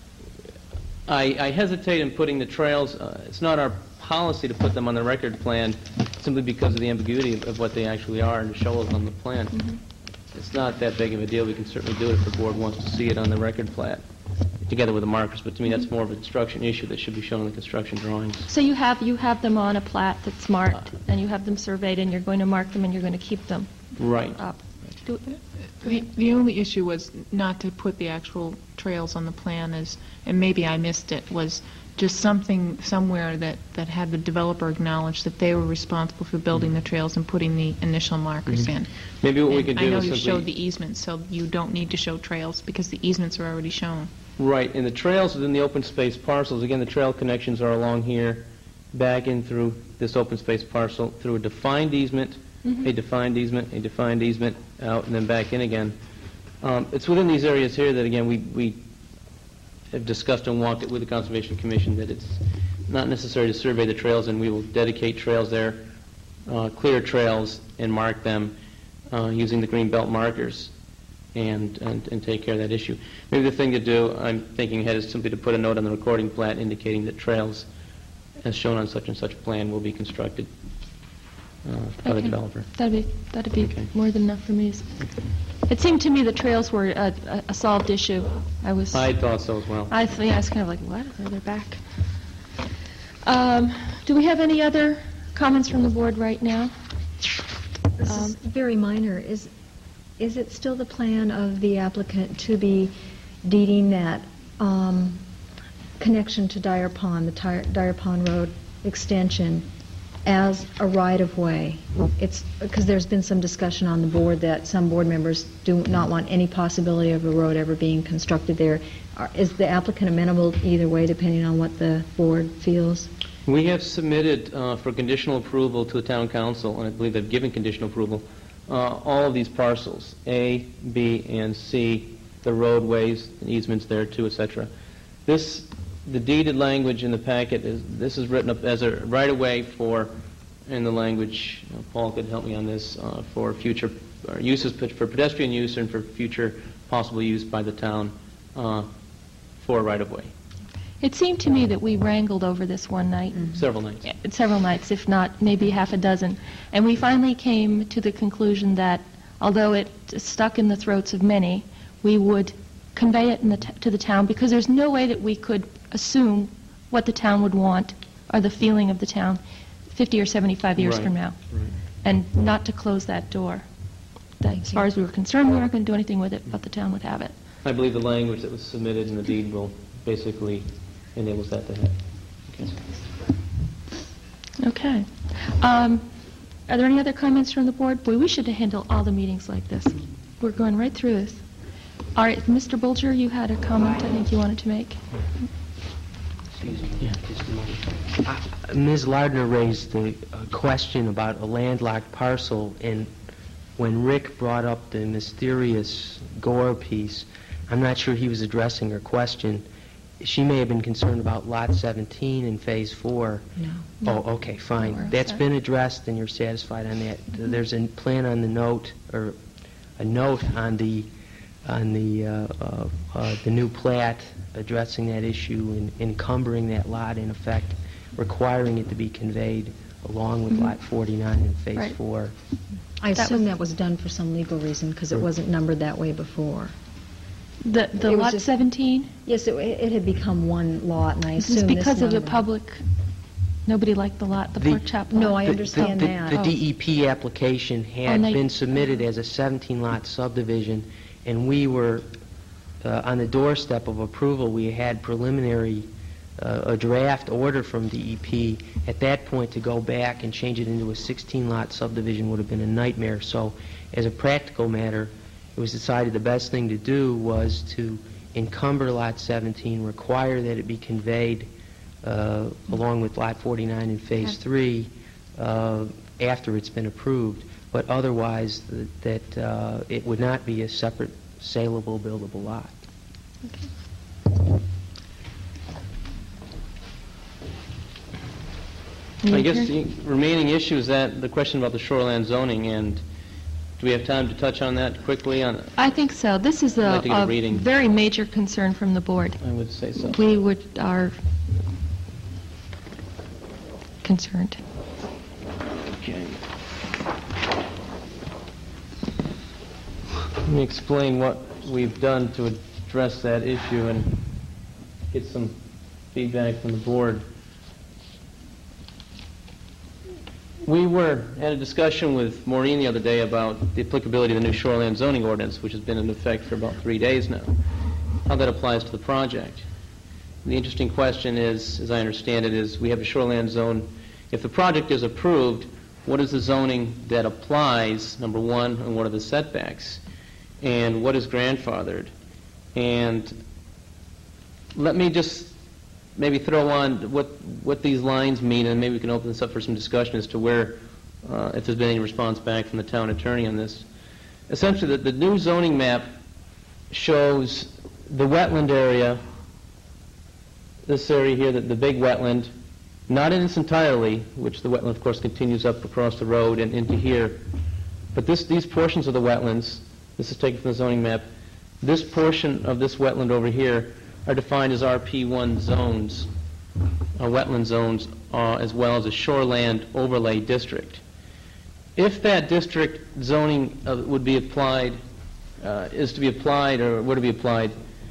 I hesitate in putting the trails. It's not our policy to put them on the record plan simply because of the ambiguity of what they actually are and to show us on the plan. It's not that big of a deal. We can certainly do it if the board wants to see it on the record plat together with the markers, but to me that's more of a construction issue that should be shown in the construction drawings. So you have them on a plat that's marked, and you have them surveyed, and you're going to mark them, and you're going to keep them Right. up. The only issue was not to put the actual trails on the plan, and maybe I missed it, was just something somewhere that had the developer acknowledge that they were responsible for building the trails and putting the initial markers in. Maybe what we And could I do know is you simply... showed the easements, so you don't need to show trails because the easements are already shown. Right, and the trails within the open space parcels, again, the trail connections are along here, back in through this open space parcel, through a defined easement, a defined easement, a defined easement, out, and then back in again. It's within these areas here that, again, we have discussed and walked it with the Conservation Commission that it's not necessary to survey the trails, and we will dedicate trails there, clear trails, and mark them using the green belt markers. And take care of that issue. Maybe the thing to do, I'm thinking ahead, is simply to put a note on the recording plat indicating that trails, as shown on such and such plan, will be constructed by the developer. That'd be more than enough for me. It seemed to me the trails were a solved issue. I thought so as well. I was kind of like, what? They're back. Do we have any other comments from the board right now? This is very minor. Is it still the plan of the applicant to be deeding that connection to Dyer Pond, the Dyer Pond Road extension, as a right-of-way? It's because there's been some discussion on the board that some board members do not want any possibility of a road ever being constructed there. Is the applicant amenable either way, depending on what the board feels? We have submitted for conditional approval to the town council, and I believe they've given conditional approval, all of these parcels, A, B, and C, the roadways, easements there too, etc. The deeded language in the packet this is written up as a right-of-way for, in the language, Paul could help me on this, for future uses, for pedestrian use and for future possible use by the town for right-of-way. It seemed to me that we wrangled over this one night. Several nights. Several nights, if not maybe half a dozen. And we finally came to the conclusion that, although it stuck in the throats of many, we would convey it to the town, because there's no way that we could assume what the town would want or the feeling of the town 50 or 75 years from now. And not to close that door. As far as we were concerned, we weren't going to do anything with it, but the town would have it. I believe the language that was submitted in the deed will basically enables that to happen. Okay. Are there any other comments from the board? Boy, we should handle all the meetings like this. We're going right through this. All right, Mr. Bulger, you had a comment I think you wanted to make. Yeah, just a moment. Ms. Lardner raised the question about a landlocked parcel, and when Rick brought up the mysterious Gore piece, I'm not sure he was addressing her question. She may have been concerned about Lot 17 in Phase 4. No. Oh, okay, fine. No, That's sorry. been addressed, and you're satisfied on that. There's a plan on the note, or a note on the new plat addressing that issue and encumbering that lot, in effect, requiring it to be conveyed along with Lot 49 in Phase Right. 4. I That assume was- that was done for some legal reason, because it wasn't numbered that way before. The It was lot just- 17? Yes, it had become one lot, and I This is assume this because of the number- public, nobody liked the lot, the pork chop lot? No, I understand that. The DEP application had they- been submitted as a 17-lot subdivision, and we were on the doorstep of approval. We had preliminary, a draft order from DEP. At that point, to go back and change it into a 16-lot subdivision would have been a nightmare. So, as a practical matter, it was decided the best thing to do was to encumber Lot 17, require that it be conveyed along with Lot 49 in Phase 3 after it's been approved, but otherwise that it would not be a separate saleable, buildable lot. I guess the remaining issue is that the question about the shoreland zoning, and do we have time to touch on that quickly? I think so. This is I'd like to get a a reading. very major concern from the board. I would say so. We are concerned. Okay. Let me explain what we've done to address that issue and get some feedback from the board. We were at a discussion with Maureen the other day about the applicability of the new shoreland zoning ordinance, which has been in effect for about 3 days now, how that applies to the project. The interesting question is, as I understand it, is we have a shoreland zone. If the project is approved, what is the zoning that applies, number one, and what are the setbacks? And what is grandfathered? And let me just maybe throw on what these lines mean, and maybe we can open this up for some discussion as to where, if there's been any response back from the town attorney on this. Essentially, the new zoning map shows the wetland area, this area here, the big wetland, not in its entirety, which the wetland, of course, continues up across the road and into here, but these portions of the wetlands, this is taken from the zoning map, this portion of this wetland over here are defined as RP1 zones, wetland zones, as well as a shoreland overlay district. If that district zoning would be applied, is to be applied, or were to be applied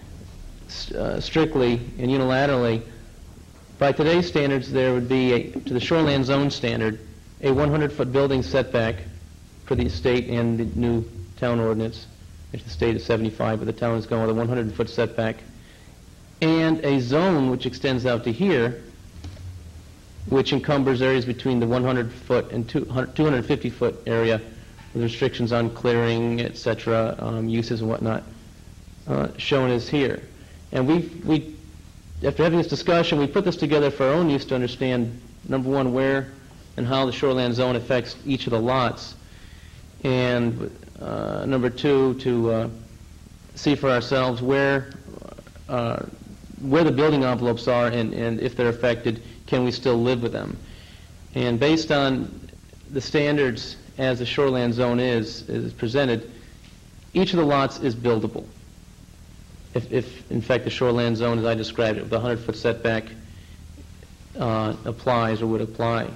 strictly and unilaterally, by today's standards, there would be, to the shoreland zone standard, a 100-foot building setback for the state and the new town ordinance. If the state is 75, but the town is going with a 100-foot setback, and a zone which extends out to here, which encumbers areas between the 100-foot and 250-foot area with restrictions on clearing, etc., uses and whatnot, shown as here. And we, after having this discussion, we put this together for our own use to understand, number one, where and how the shoreland zone affects each of the lots, and number two, to see for ourselves where the building envelopes are, and if they're affected, can we still live with them? And based on the standards as the shoreland zone is presented, each of the lots is buildable. If in fact the shoreland zone, as I described it, with the 100-foot setback applies or would apply.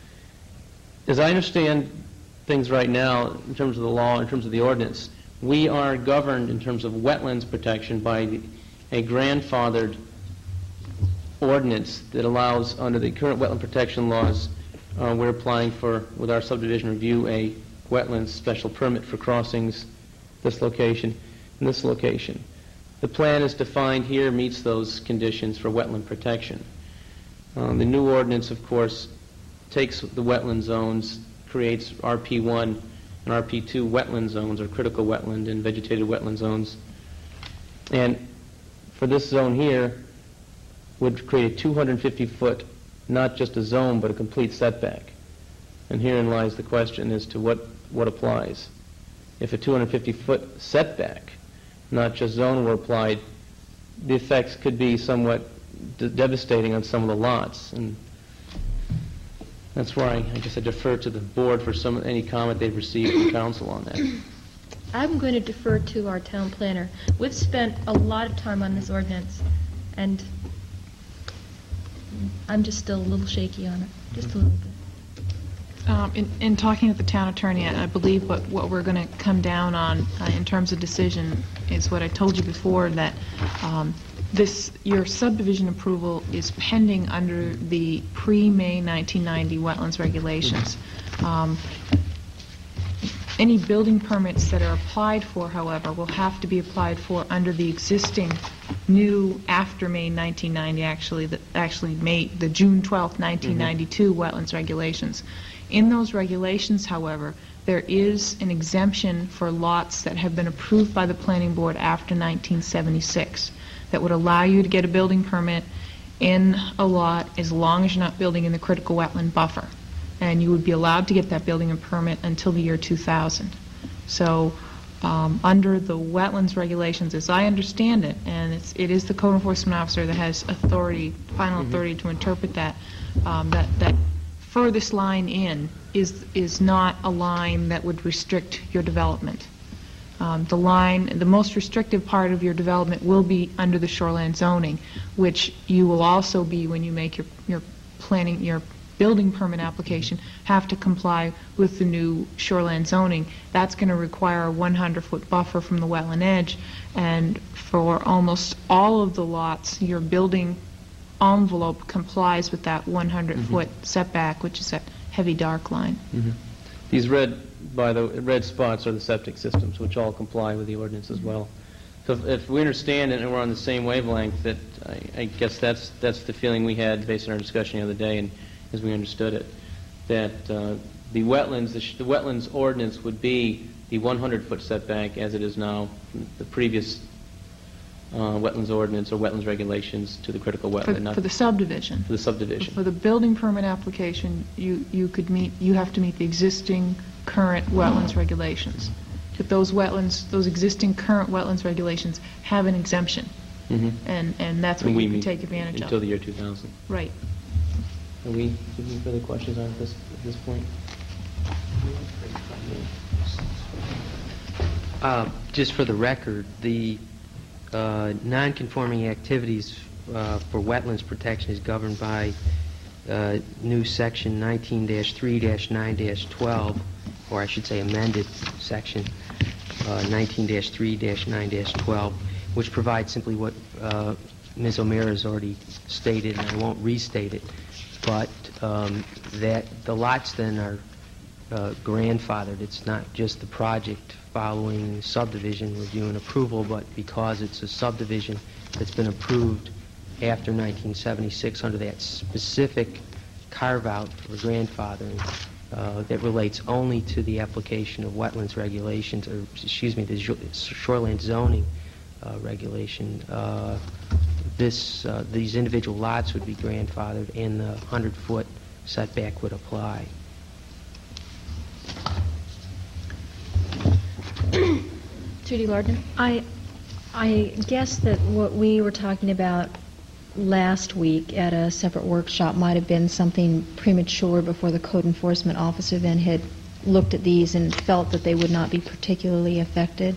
As I understand things right now, in terms of the law, in terms of the ordinance, we are governed in terms of wetlands protection by a grandfathered ordinance that allows, under the current wetland protection laws, we're applying for, with our subdivision review, a wetlands special permit for crossings this location and this location. The plan is defined here, meets those conditions for wetland protection. The new ordinance, of course, takes the wetland zones, creates RP1 and RP2 wetland zones, or critical wetland and vegetated wetland zones, and for this zone here would create a 250-foot, not just a zone, but a complete setback. And herein lies the question as to what applies. If a 250-foot setback not just zonal applied, the effects could be somewhat devastating on some of the lots. And that's why I guess I defer to the board for any comment they've received from council on that. I'm going to defer to our town planner. We've spent a lot of time on this ordinance, and I'm just still a little shaky on it, just a little bit. In talking with the town attorney, I believe what we're going to come down on in terms of decision is what I told you before, that your subdivision approval is pending under the pre-May 1990 wetlands regulations. Any building permits that are applied for, however, will have to be applied for under the existing new after May 1990, the June 12th, 1992 wetlands regulations. In those regulations, however, there is an exemption for lots that have been approved by the planning board after 1976 that would allow you to get a building permit in a lot as long as you're not building in the critical wetland buffer. And you would be allowed to get that building permit until the year 2000. So under the wetlands regulations, as I understand it, and it is the code enforcement officer that has authority, final authority to interpret that, that furthest line in is not a line that would restrict your development. The most restrictive part of your development will be under the shoreline zoning, which you will also be, when you make your planning, your building permit application, have to comply with the new shoreline zoning. That's going to require a 100-foot buffer from the wetland edge, and for almost all of the lots, your building envelope complies with that 100-foot setback, which is that heavy dark line. These red spots are the septic systems, which all comply with the ordinance as well. So if we understand it and we're on the same wavelength, that I guess that's the feeling we had based on our discussion the other day, and as we understood it, that the wetlands ordinance would be the 100-foot setback as it is now, the previous wetlands ordinance or wetlands regulations to the critical wetland. For the subdivision. For the subdivision. For the building permit application, you have to meet the existing current wetlands regulations. But those existing current wetlands regulations have an exemption, and that's what you can take advantage of. Until the year 2000. Right. Are we any further questions on this at this point? Just for the record, the non-conforming activities for wetlands protection is governed by new section 19-3-9-12, or I should say amended section 19-3-9-12, which provides simply what Ms. O'Meara has already stated, and I won't restate it, but that the lots then are grandfathered. It's not just the project following subdivision review and approval, but because it's a subdivision that's been approved after 1976 under that specific carve-out for grandfathering that relates only to the application of wetlands regulations, or excuse me, the shoreline zoning regulation. These individual lots would be grandfathered, and the 100-foot setback would apply. Judy Lardner? I guess that what we were talking about last week at a separate workshop might have been something premature before the code enforcement officer then had looked at these and felt that they would not be particularly affected.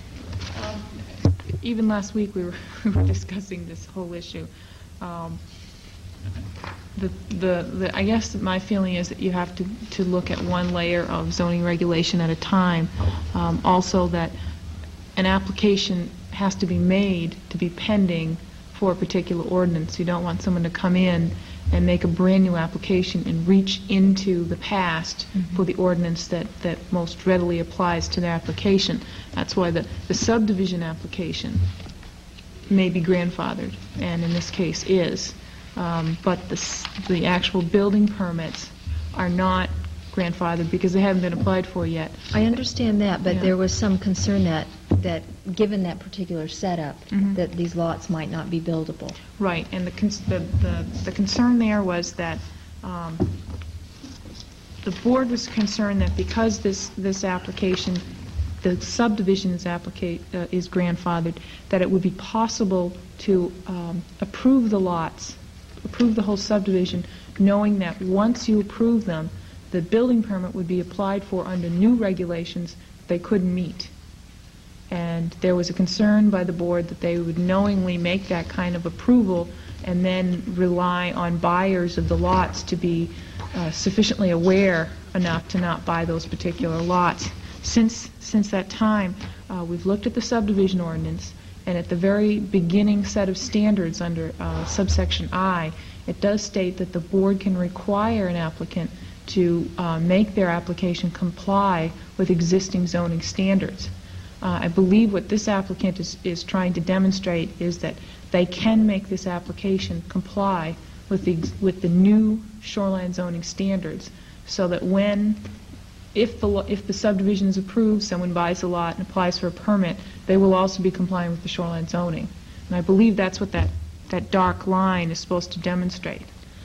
Even last week we were discussing this whole issue. I guess that my feeling is that you have to look at one layer of zoning regulation at a time. Also that an application has to be made to be pending for a particular ordinance. You don't want someone to come in and make a brand new application and reach into the past for the ordinance that most readily applies to their application. That's why the subdivision application may be grandfathered, and in this case is. But the actual building permits are not grandfathered because they haven't been applied for yet. I understand that, but there was some concern that given that particular setup, that these lots might not be buildable. Right, and the concern there was that the board was concerned that because this application the subdivision is grandfathered, that it would be possible to approve the lots, approve the whole subdivision, knowing that once you approve them, the building permit would be applied for under new regulations they couldn't meet. And there was a concern by the board that they would knowingly make that kind of approval and then rely on buyers of the lots to be sufficiently aware enough to not buy those particular lots. Since that time, we've looked at the subdivision ordinance, and at the very beginning set of standards under subsection I, it does state that the board can require an applicant to make their application comply with existing zoning standards. I believe what this applicant is trying to demonstrate is that they can make this application comply with the new shoreline zoning standards, so that if the subdivision is approved, someone buys the lot and applies for a permit, they will also be complying with the shoreline zoning. And I believe that's what that dark line is supposed to demonstrate.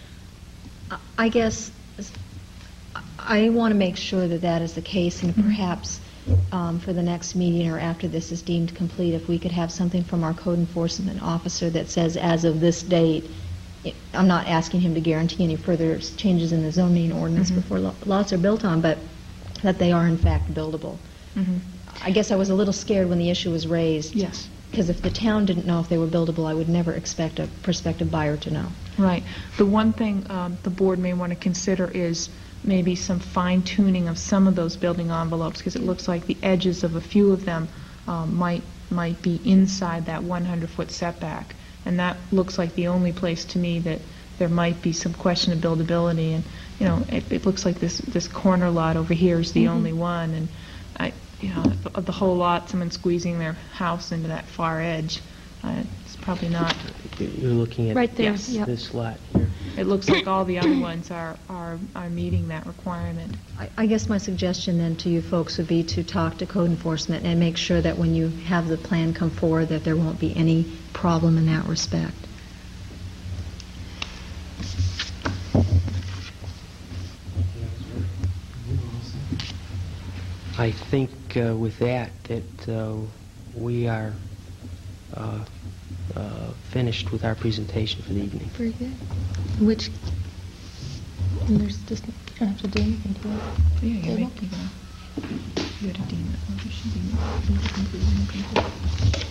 I guess I want to make sure that that is the case, and perhaps for the next meeting or after this is deemed complete, if we could have something from our code enforcement officer that says, as of this date, I'm not asking him to guarantee any further changes in the zoning ordinance before lots are built on, but that they are in fact buildable. I guess I was a little scared when the issue was raised. Yes. Because if the town didn't know if they were buildable, I would never expect a prospective buyer to know. Right. The one thing the board may want to consider is maybe some fine-tuning of some of those building envelopes, because it looks like the edges of a few of them might be inside that 100-foot setback. And that looks like the only place to me that there might be some question of buildability. And, you know, it looks like this corner lot over here is the only one. And, of the whole lot, someone squeezing their house into that far edge, it's probably not. You're looking at right there. Yes, Yep. this lot here. It looks like all the other ones are meeting that requirement. I guess my suggestion then to you folks would be to talk to code enforcement and make sure that when you have the plan come forward that there won't be any problem in that respect. I think with that we are finished with our presentation for the evening. Very good. And there's just, you don't have to do anything to it. Yeah, Table? You got to deem it. It should be incomplete and incomplete.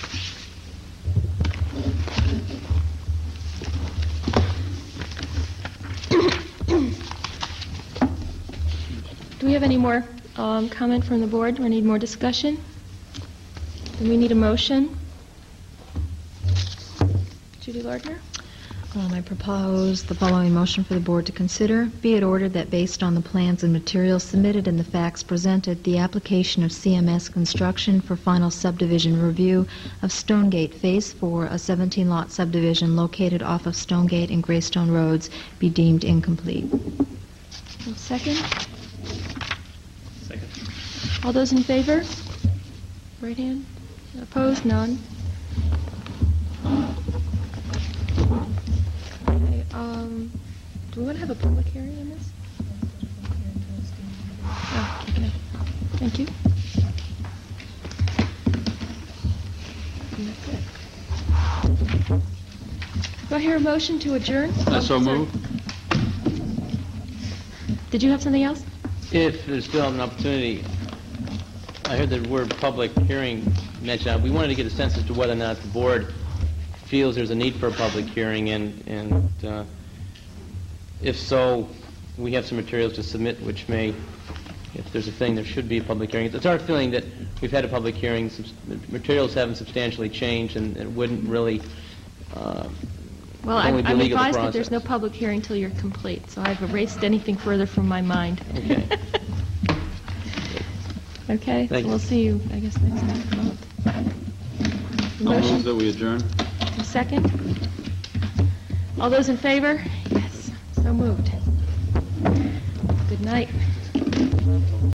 Do we have any more comment from the board, or need more discussion? Do we need a motion? Judy Lardner? I propose the following motion for the board to consider. Be it ordered that based on the plans and materials submitted and the facts presented, the application of CMS Construction for final subdivision review of Stonegate Phase 4, a 17-lot subdivision located off of Stonegate and Greystone Roads, be deemed incomplete. Second? Second. All those in favor? Right hand. Opposed? None. Do we want to have a public hearing on this? Oh, okay. Thank you. Do I hear a motion to adjourn? So sorry. moved. Did you have something else? If there's still an opportunity, I heard the word public hearing mentioned. We wanted to get a sense as to whether or not the board feels there's a need for a public hearing, and if so, we have some materials to submit which may, if there's a thing, there should be a public hearing. It's our feeling that we've had a public hearing, the materials haven't substantially changed, and it wouldn't really Well, I'm advised that there's no public hearing until you're complete, so I've erased anything further from my mind. Okay. Okay, Thank you. we'll see you, I guess, next month. I'll move that we adjourn. A second? All those in favor? Yes, so moved. Good night.